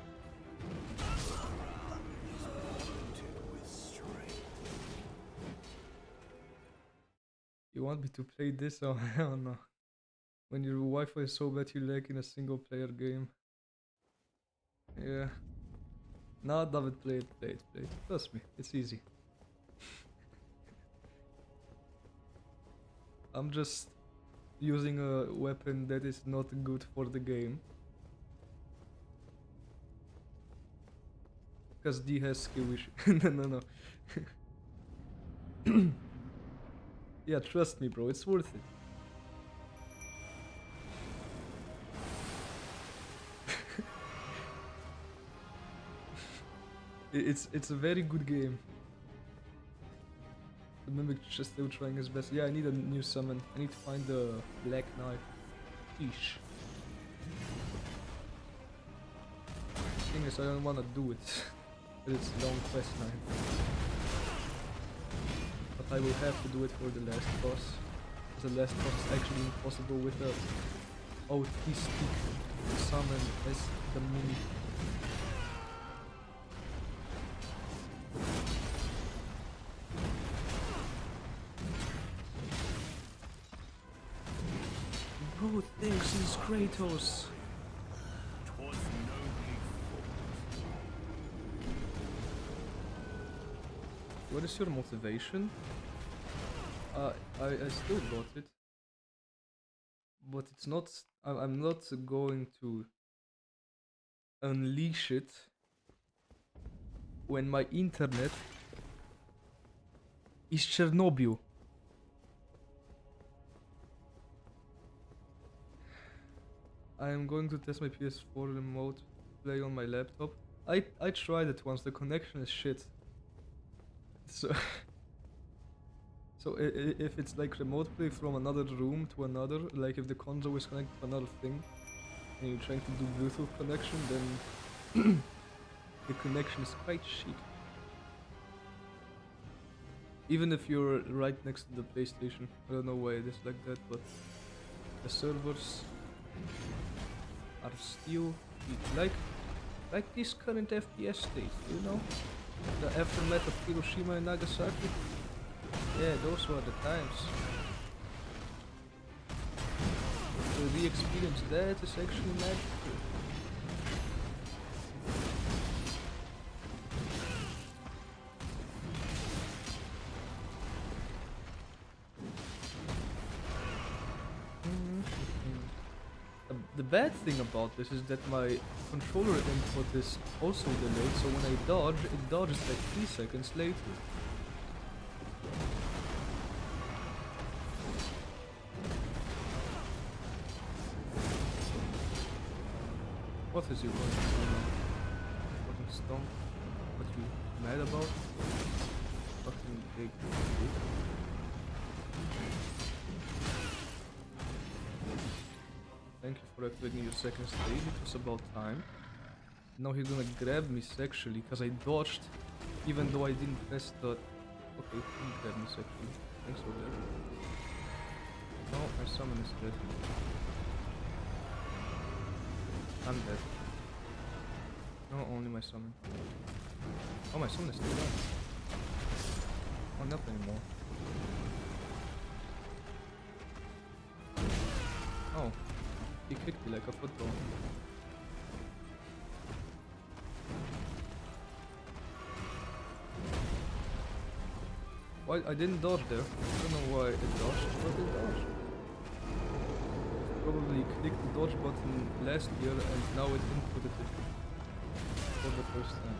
Speaker 1: You want me to play this? Oh hell no. When your Wi-Fi is so bad you lag in a single player game. Yeah. No, David, play it, play it, play it. Trust me, it's easy. I'm just using a weapon that is not good for the game. Because D has skill issue. no, no, no. Yeah, trust me, bro, it's worth it. I- It's it's a very good game. The Mimic just still trying his best. Yeah, I need a new summon. I need to find the Black Knife. Eesh. Thing is, I don't wanna do it. But it's a long quest line. But I will have to do it for the last boss. Because the last boss is actually impossible without autistic summon as the Mimic. Bro thinks he's Kratos. What is your motivation? Uh, I, I still got it. But it's not... I, I'm not going to unleash it when my internet is Chernobyl. I am going to test my P S four remote play on my laptop. I I tried it once. The connection is shit. So so i i if it's like remote play from another room to another, like if the console is connected to another thing, and you're trying to do Bluetooth connection, then the connection is quite shit. Even if you're right next to the PlayStation. I don't know why it is like that, but the servers are still like like this current F P S state, you know? The aftermath of Hiroshima and Nagasaki? Yeah, those were the times. To re-experience that is actually magical. The bad thing about this is that my controller input is also delayed, so when I dodge, it dodges like three seconds later. What is you going to do now? Fucking stomp? What you mad about? Fucking big dick. Thank you for activating your second stage, it was about time. Now he's gonna grab me sexually, because I dodged, even though I didn't press the... Okay, he didn't grab me sexually. Thanks for that. No, my summon is dead. I'm dead. No, only my summon. Oh, my summon is still alive. Oh, not anymore. Oh. He kicked me like a football. Why? I didn't dodge there. I don't know why it dodged, but it dodged. Probably clicked the dodge button last year and now it inputted it for the first time.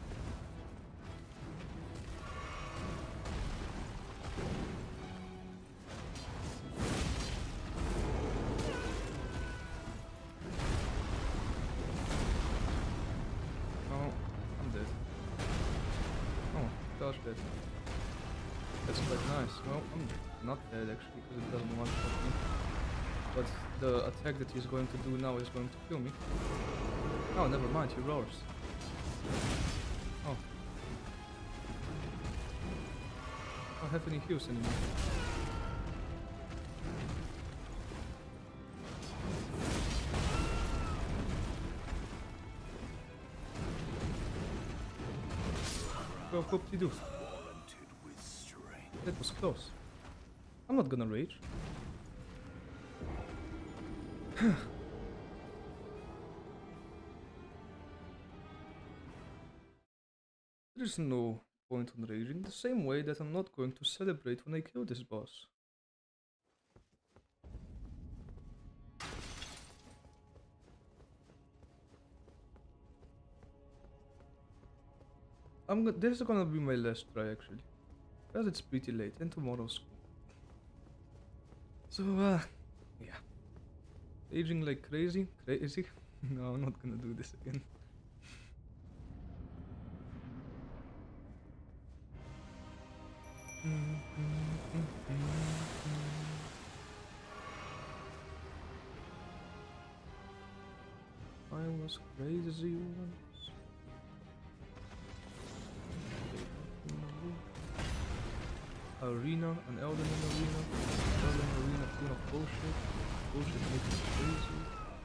Speaker 1: Dead. That's quite nice. Well, I'm not dead actually because it doesn't one shot me. But the attack that he's going to do now is going to kill me. Oh, never mind, he roars. Oh. I don't have any heals anymore. Well, whoop-de-doo. That was close. I'm not gonna rage. There's no point on raging, the same way that I'm not going to celebrate when I kill this boss. I'm go this is gonna be my last try actually, because it's pretty late and tomorrow's school. So uh, yeah, aging like crazy, crazy. No, I'm not gonna do this again. I was crazy once. Arena, an Elden Ring arena. Elden arena full of bullshit. Bullshit makes me crazy.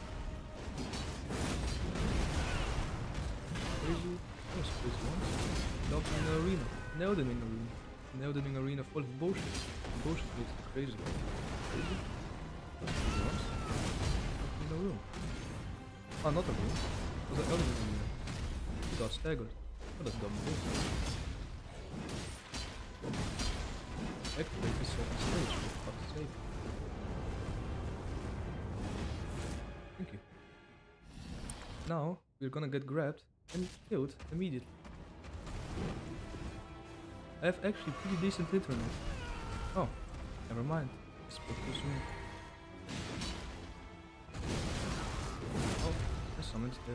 Speaker 1: Crazy? I was crazy once. Elden Ring arena. An Elden Ring arena. An Elden Ring arena full of bullshit. Bullshit makes me crazy. Crazy? I was crazy once. In a room. Ah, not a room. It was an Elden Ring arena. He got staggered. What a dumb bullshit. Activate this second stage, for fuck's sake. Thank you. Now, we're gonna get grabbed and killed immediately. I have actually pretty decent internet. Oh, never mind. I spoke too soon. Oh, there's someone's dead.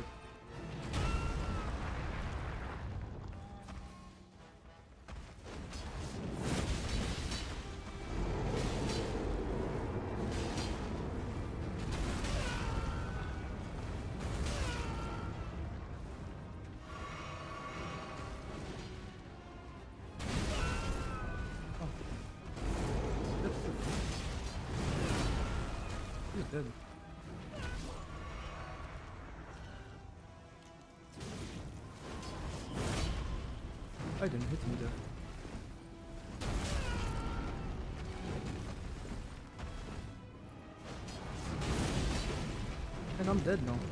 Speaker 1: He's dead. I didn't hit him there. And I'm dead now.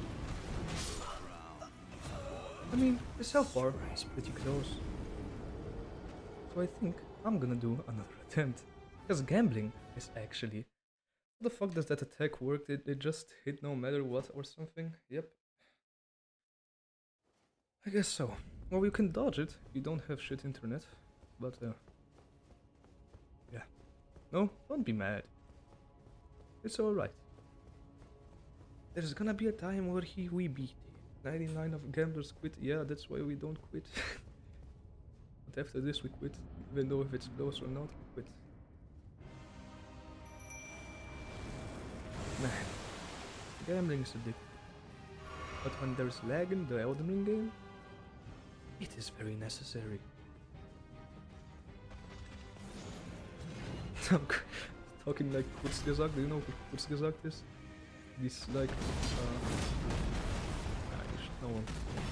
Speaker 1: I mean, the health bar is pretty close. So I think I'm gonna do another attempt. Because gambling is actually... How the fuck does that attack work? Did it just hit no matter what or something? Yep. I guess so. Well, you can dodge it if you don't have shit internet. But, uh... yeah. No, don't be mad. It's alright. There's gonna be a time where he we beat. ninety-nine of gamblers quit. Yeah, that's why we don't quit. But after this we quit. Even though if it's close or not, we quit. Man, gambling is addictive. But when there's lag in the Elden Ring game, it is very necessary. Talking like Kurzgesagt, do you know who Kurzgesagt is? This like, uh... nah, you should know him.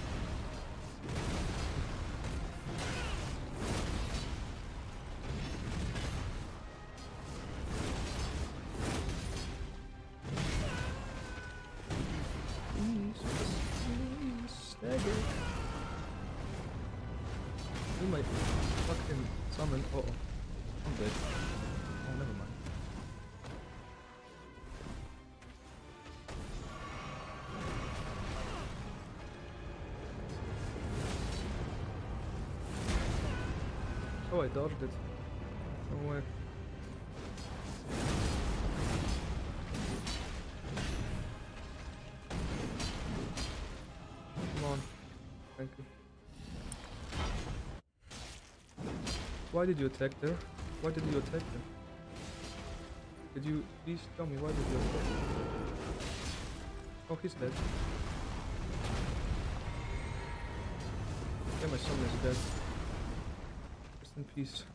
Speaker 1: Do my fucking summon. Uh oh. I'm dead. Oh, never mind. Oh, I dodged it. No way. Come on. Thank you. Why did you attack there? Why did you attack there? Did you please tell me why did you attack there? Oh, he's dead. Yeah, my son is dead. Rest in peace.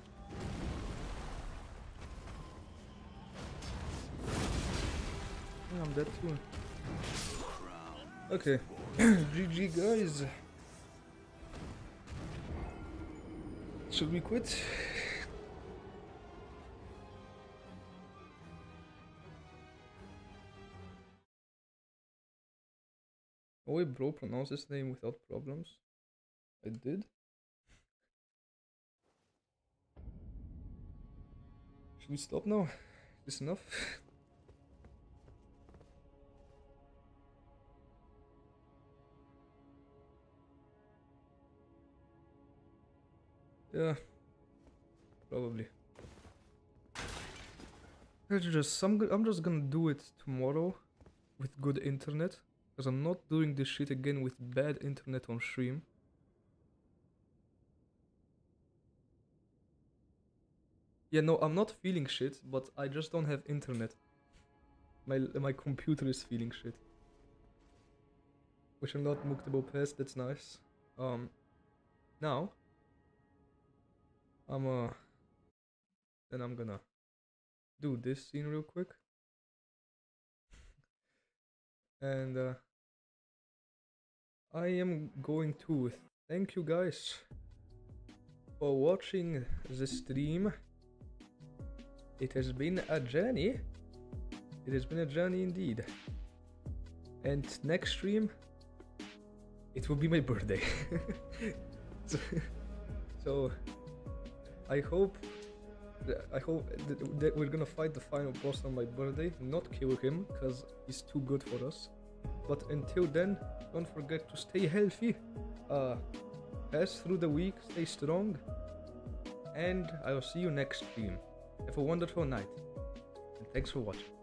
Speaker 1: Yeah, I'm dead too. Okay. G G guys. Should we quit? Oh wait, bro, pronounce his name without problems. I did? Should we stop now? Is this enough? Yeah, probably. It's just some. I'm just gonna do it tomorrow with good internet, because I'm not doing this shit again with bad internet on stream. Yeah, no, I'm not feeling shit, but I just don't have internet. My my computer is feeling shit. Which I'm not Muktable past, that's nice. Um, now, I'm uh, then I'm gonna do this scene real quick. And uh, I am going to thank you guys for watching the stream. It has been a journey. It has been a journey indeed. And next stream, it will be my birthday. so, so I hope I hope that, that we're gonna fight the final boss on my birthday, not kill him, because he's too good for us. But until then, don't forget to stay healthy, uh, pass through the week, stay strong, and I will see you next stream. Have a wonderful night, and thanks for watching.